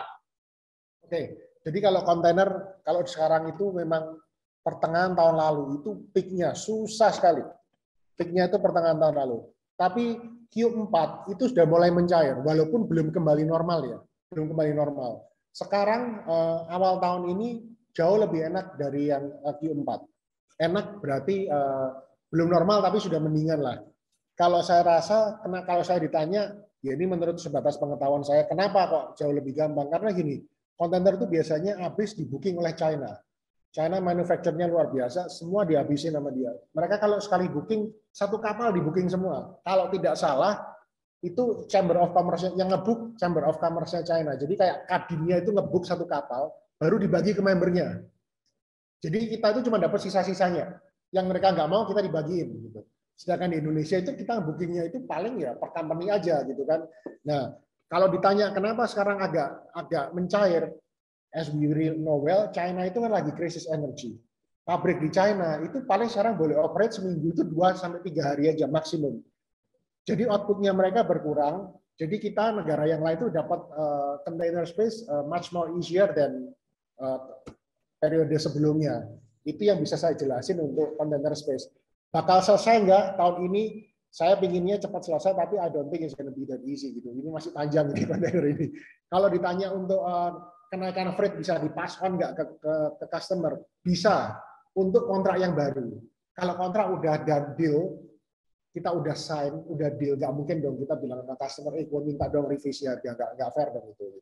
Oke, jadi kalau kontainer, kalau sekarang itu memang pertengahan tahun lalu itu peak-nya susah sekali. Peak-nya itu pertengahan tahun lalu. Tapi Q empat itu sudah mulai mencair, walaupun belum kembali normal ya, belum kembali normal. Sekarang awal tahun ini jauh lebih enak dari yang Q empat. Enak berarti uh, belum normal tapi sudah mendingan lah. Kalau saya rasa, kena, kalau saya ditanya, ya ini menurut sebatas pengetahuan saya, kenapa kok jauh lebih gampang? Karena gini, kontainer itu biasanya habis di booking oleh China. China manufacture-nya luar biasa, semua dihabisin sama dia. Mereka kalau sekali booking, satu kapal di booking semua. Kalau tidak salah, itu Chamber of Commerce yang nge-book Chamber of Commerce-nya China. Jadi kayak kadinnya itu nge-book satu kapal, baru dibagi ke membernya. Jadi kita itu cuma dapat sisa-sisanya. Yang mereka nggak mau kita dibagiin. Gitu. Sedangkan di Indonesia itu kita bookingnya itu paling ya per company aja gitu kan. Nah kalau ditanya kenapa sekarang agak agak mencair, as we know well, China itu kan lagi krisis energi. Pabrik di China itu paling sekarang boleh operate seminggu itu dua sampai tiga hari aja maksimum. Jadi outputnya mereka berkurang. Jadi kita negara yang lain itu dapat uh, container space uh, much more easier than uh, periode sebelumnya. Itu yang bisa saya jelasin untuk container space. Bakal selesai enggak tahun ini? Saya pinginnya cepat selesai, tapi I don't think it's going to be that easy gitu. Ini masih panjang di container ini. Kalau ditanya untuk uh, kenaikan freight bisa dipass on enggak ke, ke, ke customer? Bisa. Untuk kontrak yang baru. Kalau kontrak udah ada deal, kita udah sign, udah deal, nggak mungkin dong kita bilang sama customer, eh gue minta dong revisi harga, nggak nggak fair dong itu. Gitu.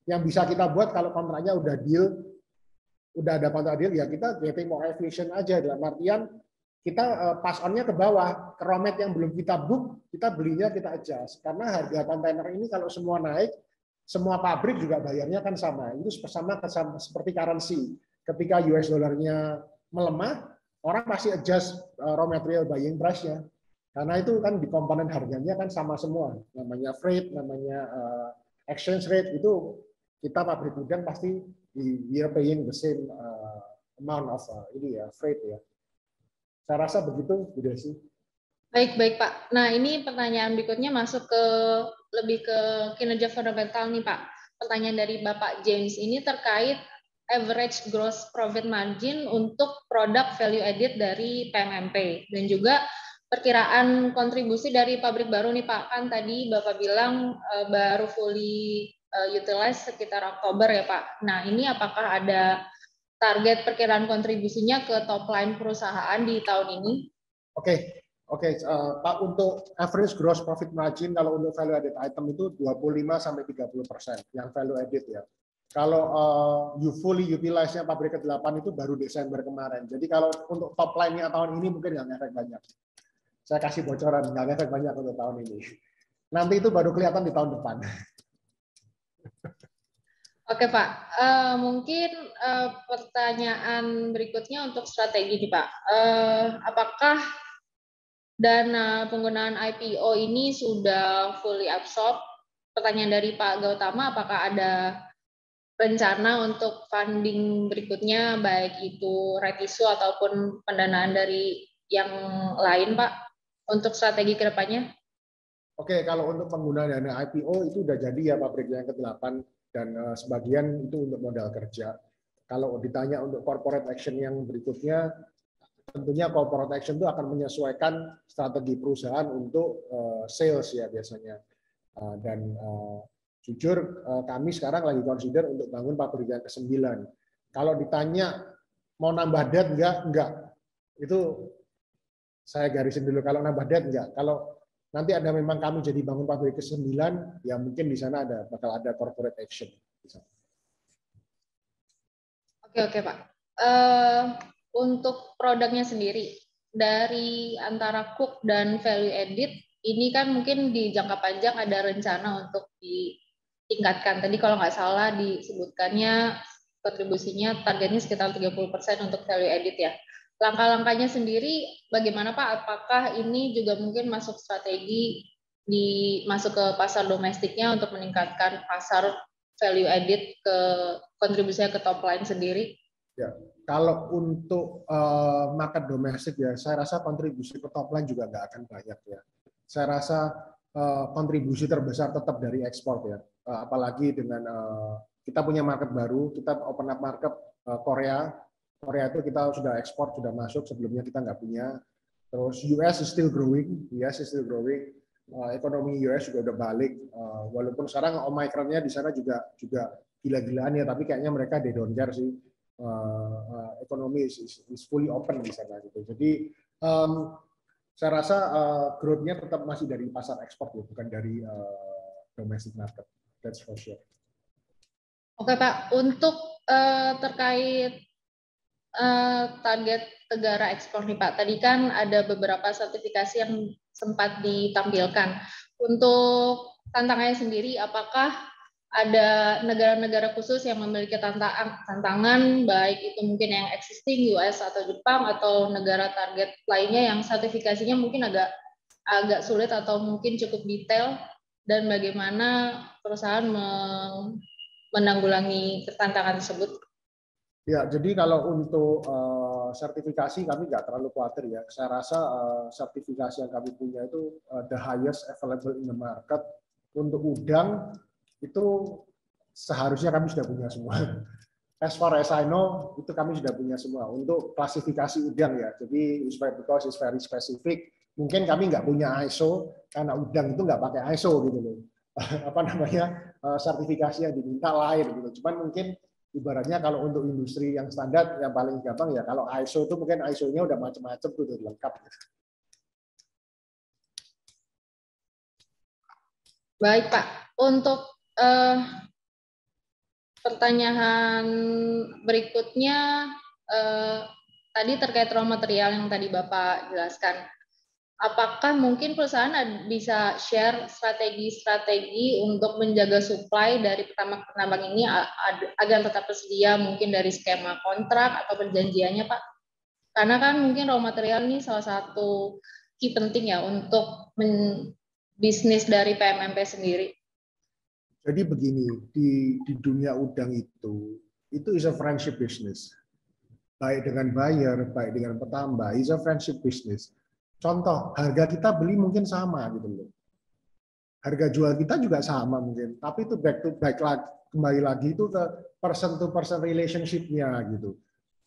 Yang bisa kita buat kalau kontraknya udah deal, udah ada kontrak deal, ya kita getting more efficient aja. Dalam artian kita pass on-nya ke bawah, ke raw mat yang belum kita book, kita belinya kita adjust. Karena harga kontainer ini kalau semua naik, semua pabrik juga bayarnya kan sama. Itu sama, sama seperti currency. Ketika U S dollarnya melemah, orang pasti adjust raw material buying price-nya. Karena itu kan di komponen harganya kan sama semua. Namanya freight, namanya uh, exchange rate, itu kita pabrik gudang pasti we are paying the same uh, amount of uh, ini ya, freight ya. Saya rasa begitu, Bu Desi. Baik, baik Pak. Nah, ini pertanyaan berikutnya masuk ke lebih ke kinerja fundamental nih Pak. Pertanyaan dari Bapak James ini terkait average gross profit margin untuk produk value added dari P M M P dan juga perkiraan kontribusi dari pabrik baru nih Pak. Kan tadi Bapak bilang uh, baru fully uh, utilized sekitar Oktober ya Pak. Nah, ini apakah ada target perkiraan kontribusinya ke top line perusahaan di tahun ini? Oke, okay. oke, okay. uh, Pak, untuk average gross profit margin kalau untuk value added item itu dua puluh lima sampai tiga puluh persen yang value added ya. Kalau uh, you fully utilize-nya pabrik ke delapan itu baru Desember kemarin. Jadi kalau untuk top line-nya tahun ini mungkin nggak ngefek banyak. Saya kasih bocoran, nggak ngefek banyak untuk tahun ini. Nanti itu baru kelihatan di tahun depan. Oke Pak, uh, mungkin uh, pertanyaan berikutnya untuk strategi nih Pak. Uh, apakah dana penggunaan I P O ini sudah fully absorb? Pertanyaan dari Pak Gautama, apakah ada rencana untuk funding berikutnya, baik itu right issue ataupun pendanaan dari yang lain Pak, untuk strategi ke depannya? Oke, kalau untuk penggunaan dana I P O itu udah jadi ya pabrik yang ke delapan. Dan uh, sebagian itu untuk modal kerja. Kalau ditanya untuk corporate action yang berikutnya, tentunya corporate action itu akan menyesuaikan strategi perusahaan untuk uh, sales ya biasanya. Uh, dan uh, jujur uh, kami sekarang lagi consider untuk bangun pabrik yang ke sembilan. Kalau ditanya mau nambah debt enggak? Enggak. Itu saya garisin dulu, kalau nambah debt enggak. Kalau nanti ada memang kami jadi bangun pabrik ke sembilan, ya mungkin di sana ada bakal ada corporate action. Oke oke Pak. Uh, untuk produknya sendiri dari antara cook dan value added ini kan mungkin di jangka panjang ada rencana untuk ditingkatkan. Tadi kalau nggak salah disebutkannya kontribusinya targetnya sekitar tiga puluh persen untuk value added ya. Langkah-langkahnya sendiri bagaimana Pak? Apakah ini juga mungkin masuk strategi di masuk ke pasar domestiknya untuk meningkatkan pasar value added ke kontribusinya ke top line sendiri? Ya, kalau untuk uh, market domestik ya, saya rasa kontribusi ke top line juga nggak akan banyak ya. Saya rasa uh, kontribusi terbesar tetap dari ekspor ya. Uh, apalagi dengan uh, kita punya market baru, kita open up market uh, Korea. Korea itu kita sudah ekspor, sudah masuk, sebelumnya kita nggak punya. Terus U S is still growing, U S is still growing. Uh, ekonomi U S juga udah balik, uh, walaupun sekarang Omicron-nya di sana juga juga gila-gilaan ya, tapi kayaknya mereka they don't care sih. Uh, uh, ekonomi is, is, is fully open di sana gitu. Jadi um, saya rasa uh, growth-nya tetap masih dari pasar ekspor ya, bukan dari uh, domestic market. That's for sure. Oke Pak, untuk uh, terkait Uh, target negara ekspor nih Pak. Tadi kan ada beberapa sertifikasi yang sempat ditampilkan. Untuk tantangannya sendiri, apakah ada negara-negara khusus yang memiliki tantangan, tantangan baik itu mungkin yang existing U S atau Jepang atau negara target lainnya yang sertifikasinya mungkin agak agak sulit atau mungkin cukup detail, dan bagaimana perusahaan menanggulangi tantangan tersebut? Ya, jadi kalau untuk uh, sertifikasi kami nggak terlalu khawatir ya. Saya rasa uh, sertifikasi yang kami punya itu uh, the highest available in the market. Untuk udang itu seharusnya kami sudah punya semua. As far as I know, itu kami sudah punya semua. Untuk klasifikasi udang ya, jadi because it's very specific. Mungkin kami nggak punya I S O karena udang itu nggak pakai I S O gitu loh. Apa namanya uh, sertifikasi yang diminta lain gitu. Cuman mungkin ibaratnya kalau untuk industri yang standar yang paling gampang ya kalau I S O itu mungkin I S O-nya udah macam-macam tuh udah lengkap. Baik Pak, untuk uh, pertanyaan berikutnya eh, tadi terkait raw material yang tadi Bapak jelaskan. Apakah mungkin perusahaan bisa share strategi-strategi untuk menjaga supply dari petambak-petambak ini agar tetap tersedia, mungkin dari skema kontrak atau perjanjiannya, Pak? Karena kan mungkin raw material ini salah satu key penting ya untuk bisnis dari P M M P sendiri. Jadi begini, di, di dunia udang itu, itu is a friendship business. Baik dengan buyer, baik dengan petambak, is a friendship business. Contoh, harga kita beli mungkin sama gitu loh. Harga jual kita juga sama mungkin, tapi itu back to back lagi, kembali lagi itu ke person to person relationship-nya gitu.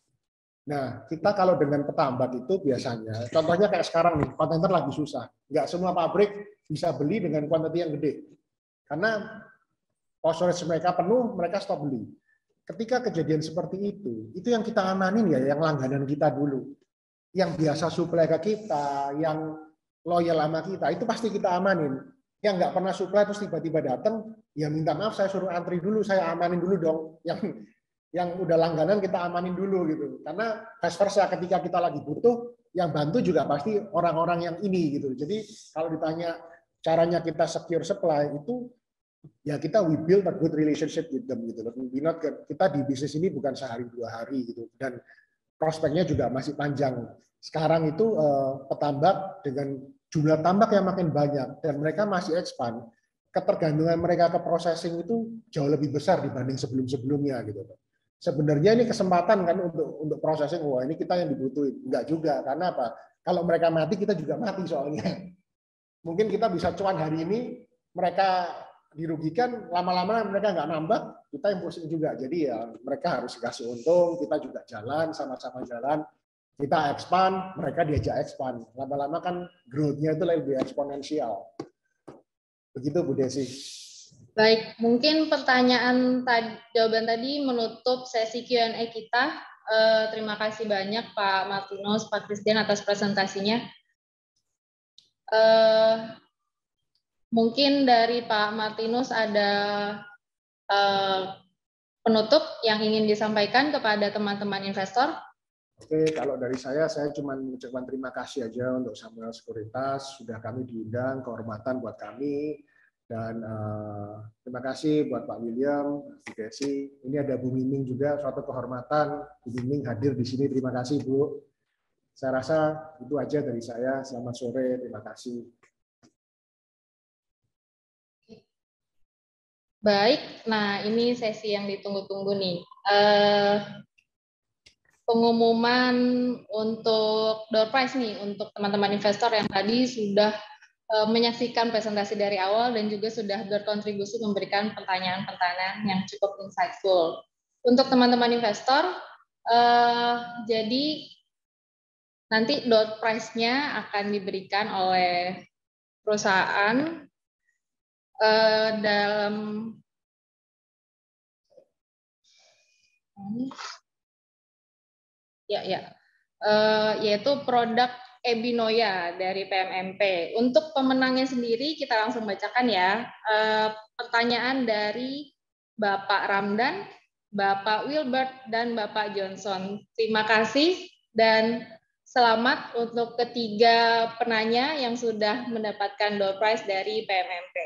Nah, kita kalau dengan petambak itu biasanya, contohnya kayak sekarang nih, kontainer lagi susah. Nggak semua pabrik bisa beli dengan kuantiti yang gede. Karena storage mereka penuh, mereka stop beli. Ketika kejadian seperti itu, itu yang kita amanin ya, yang langganan kita dulu. Yang biasa supply ke kita, yang loyal sama kita, itu pasti kita amanin. Yang nggak pernah supply terus tiba-tiba datang, ya minta maaf saya suruh antri dulu, saya amanin dulu dong. Yang yang udah langganan kita amanin dulu gitu. Karena vice versa ketika kita lagi butuh, yang bantu juga pasti orang-orang yang ini gitu. Jadi kalau ditanya caranya kita secure supply itu ya kita we build a good relationship with them gitu. We not, kita di bisnis ini bukan sehari dua hari gitu. Dan prospeknya juga masih panjang. Sekarang itu eh, petambak dengan jumlah tambak yang makin banyak dan mereka masih expand, ketergantungan mereka ke processing itu jauh lebih besar dibanding sebelum-sebelumnya gitu. Sebenarnya ini kesempatan kan untuk untuk processing, wah ini kita yang dibutuhin. Enggak juga, karena apa? Kalau mereka mati kita juga mati soalnya. Mungkin kita bisa cuan hari ini, mereka dirugikan, lama-lama mereka nggak nambah, kita yang pusing juga. Jadi ya mereka harus kasih untung, kita juga jalan, sama-sama jalan, kita expand, mereka diajak expand. Lama-lama kan growth-nya itu lebih eksponensial. Begitu Bu Desi. Baik, mungkin pertanyaan tadi, jawaban tadi menutup sesi Q and A kita. Eh, terima kasih banyak Pak Martinus, Pak Christian atas presentasinya. Eh, Mungkin dari Pak Martinus ada uh, penutup yang ingin disampaikan kepada teman-teman investor. Oke, kalau dari saya, saya cuma mengucapkan terima kasih aja untuk Samuel Sekuritas, sudah kami diundang, kehormatan buat kami, dan uh, terima kasih buat Pak William, Bu Desi. Ini ada Bu Miming juga, suatu kehormatan, Bu Miming hadir di sini, terima kasih Bu. Saya rasa itu aja dari saya, selamat sore, terima kasih. Baik, nah ini sesi yang ditunggu-tunggu nih. Uh, pengumuman untuk door prize nih, untuk teman-teman investor yang tadi sudah uh, menyaksikan presentasi dari awal dan juga sudah berkontribusi memberikan pertanyaan-pertanyaan yang cukup insightful. Untuk teman-teman investor, uh, jadi nanti door prize-nya akan diberikan oleh perusahaan Uh, dalam ya ya uh, yaitu produk Ebinoya dari P M M P. Untuk pemenangnya sendiri kita langsung bacakan ya. Uh, pertanyaan dari Bapak Ramdan, Bapak Wilbert dan Bapak Johnson. Terima kasih dan selamat untuk ketiga penanya yang sudah mendapatkan door prize dari P M M P.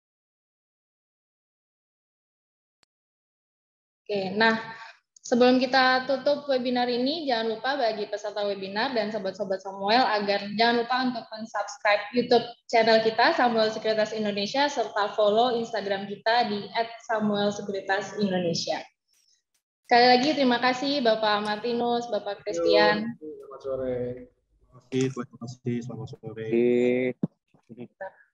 Oke, nah sebelum kita tutup webinar ini, jangan lupa bagi peserta webinar dan sobat-sobat Samuel agar jangan lupa untuk mensubscribe YouTube channel kita Samuel Sekuritas Indonesia serta follow Instagram kita di et samuel sekuritas indonesia. Sekali lagi terima kasih Bapak Martinus, Bapak Christian. Selamat sore. Terima kasih, selamat sore.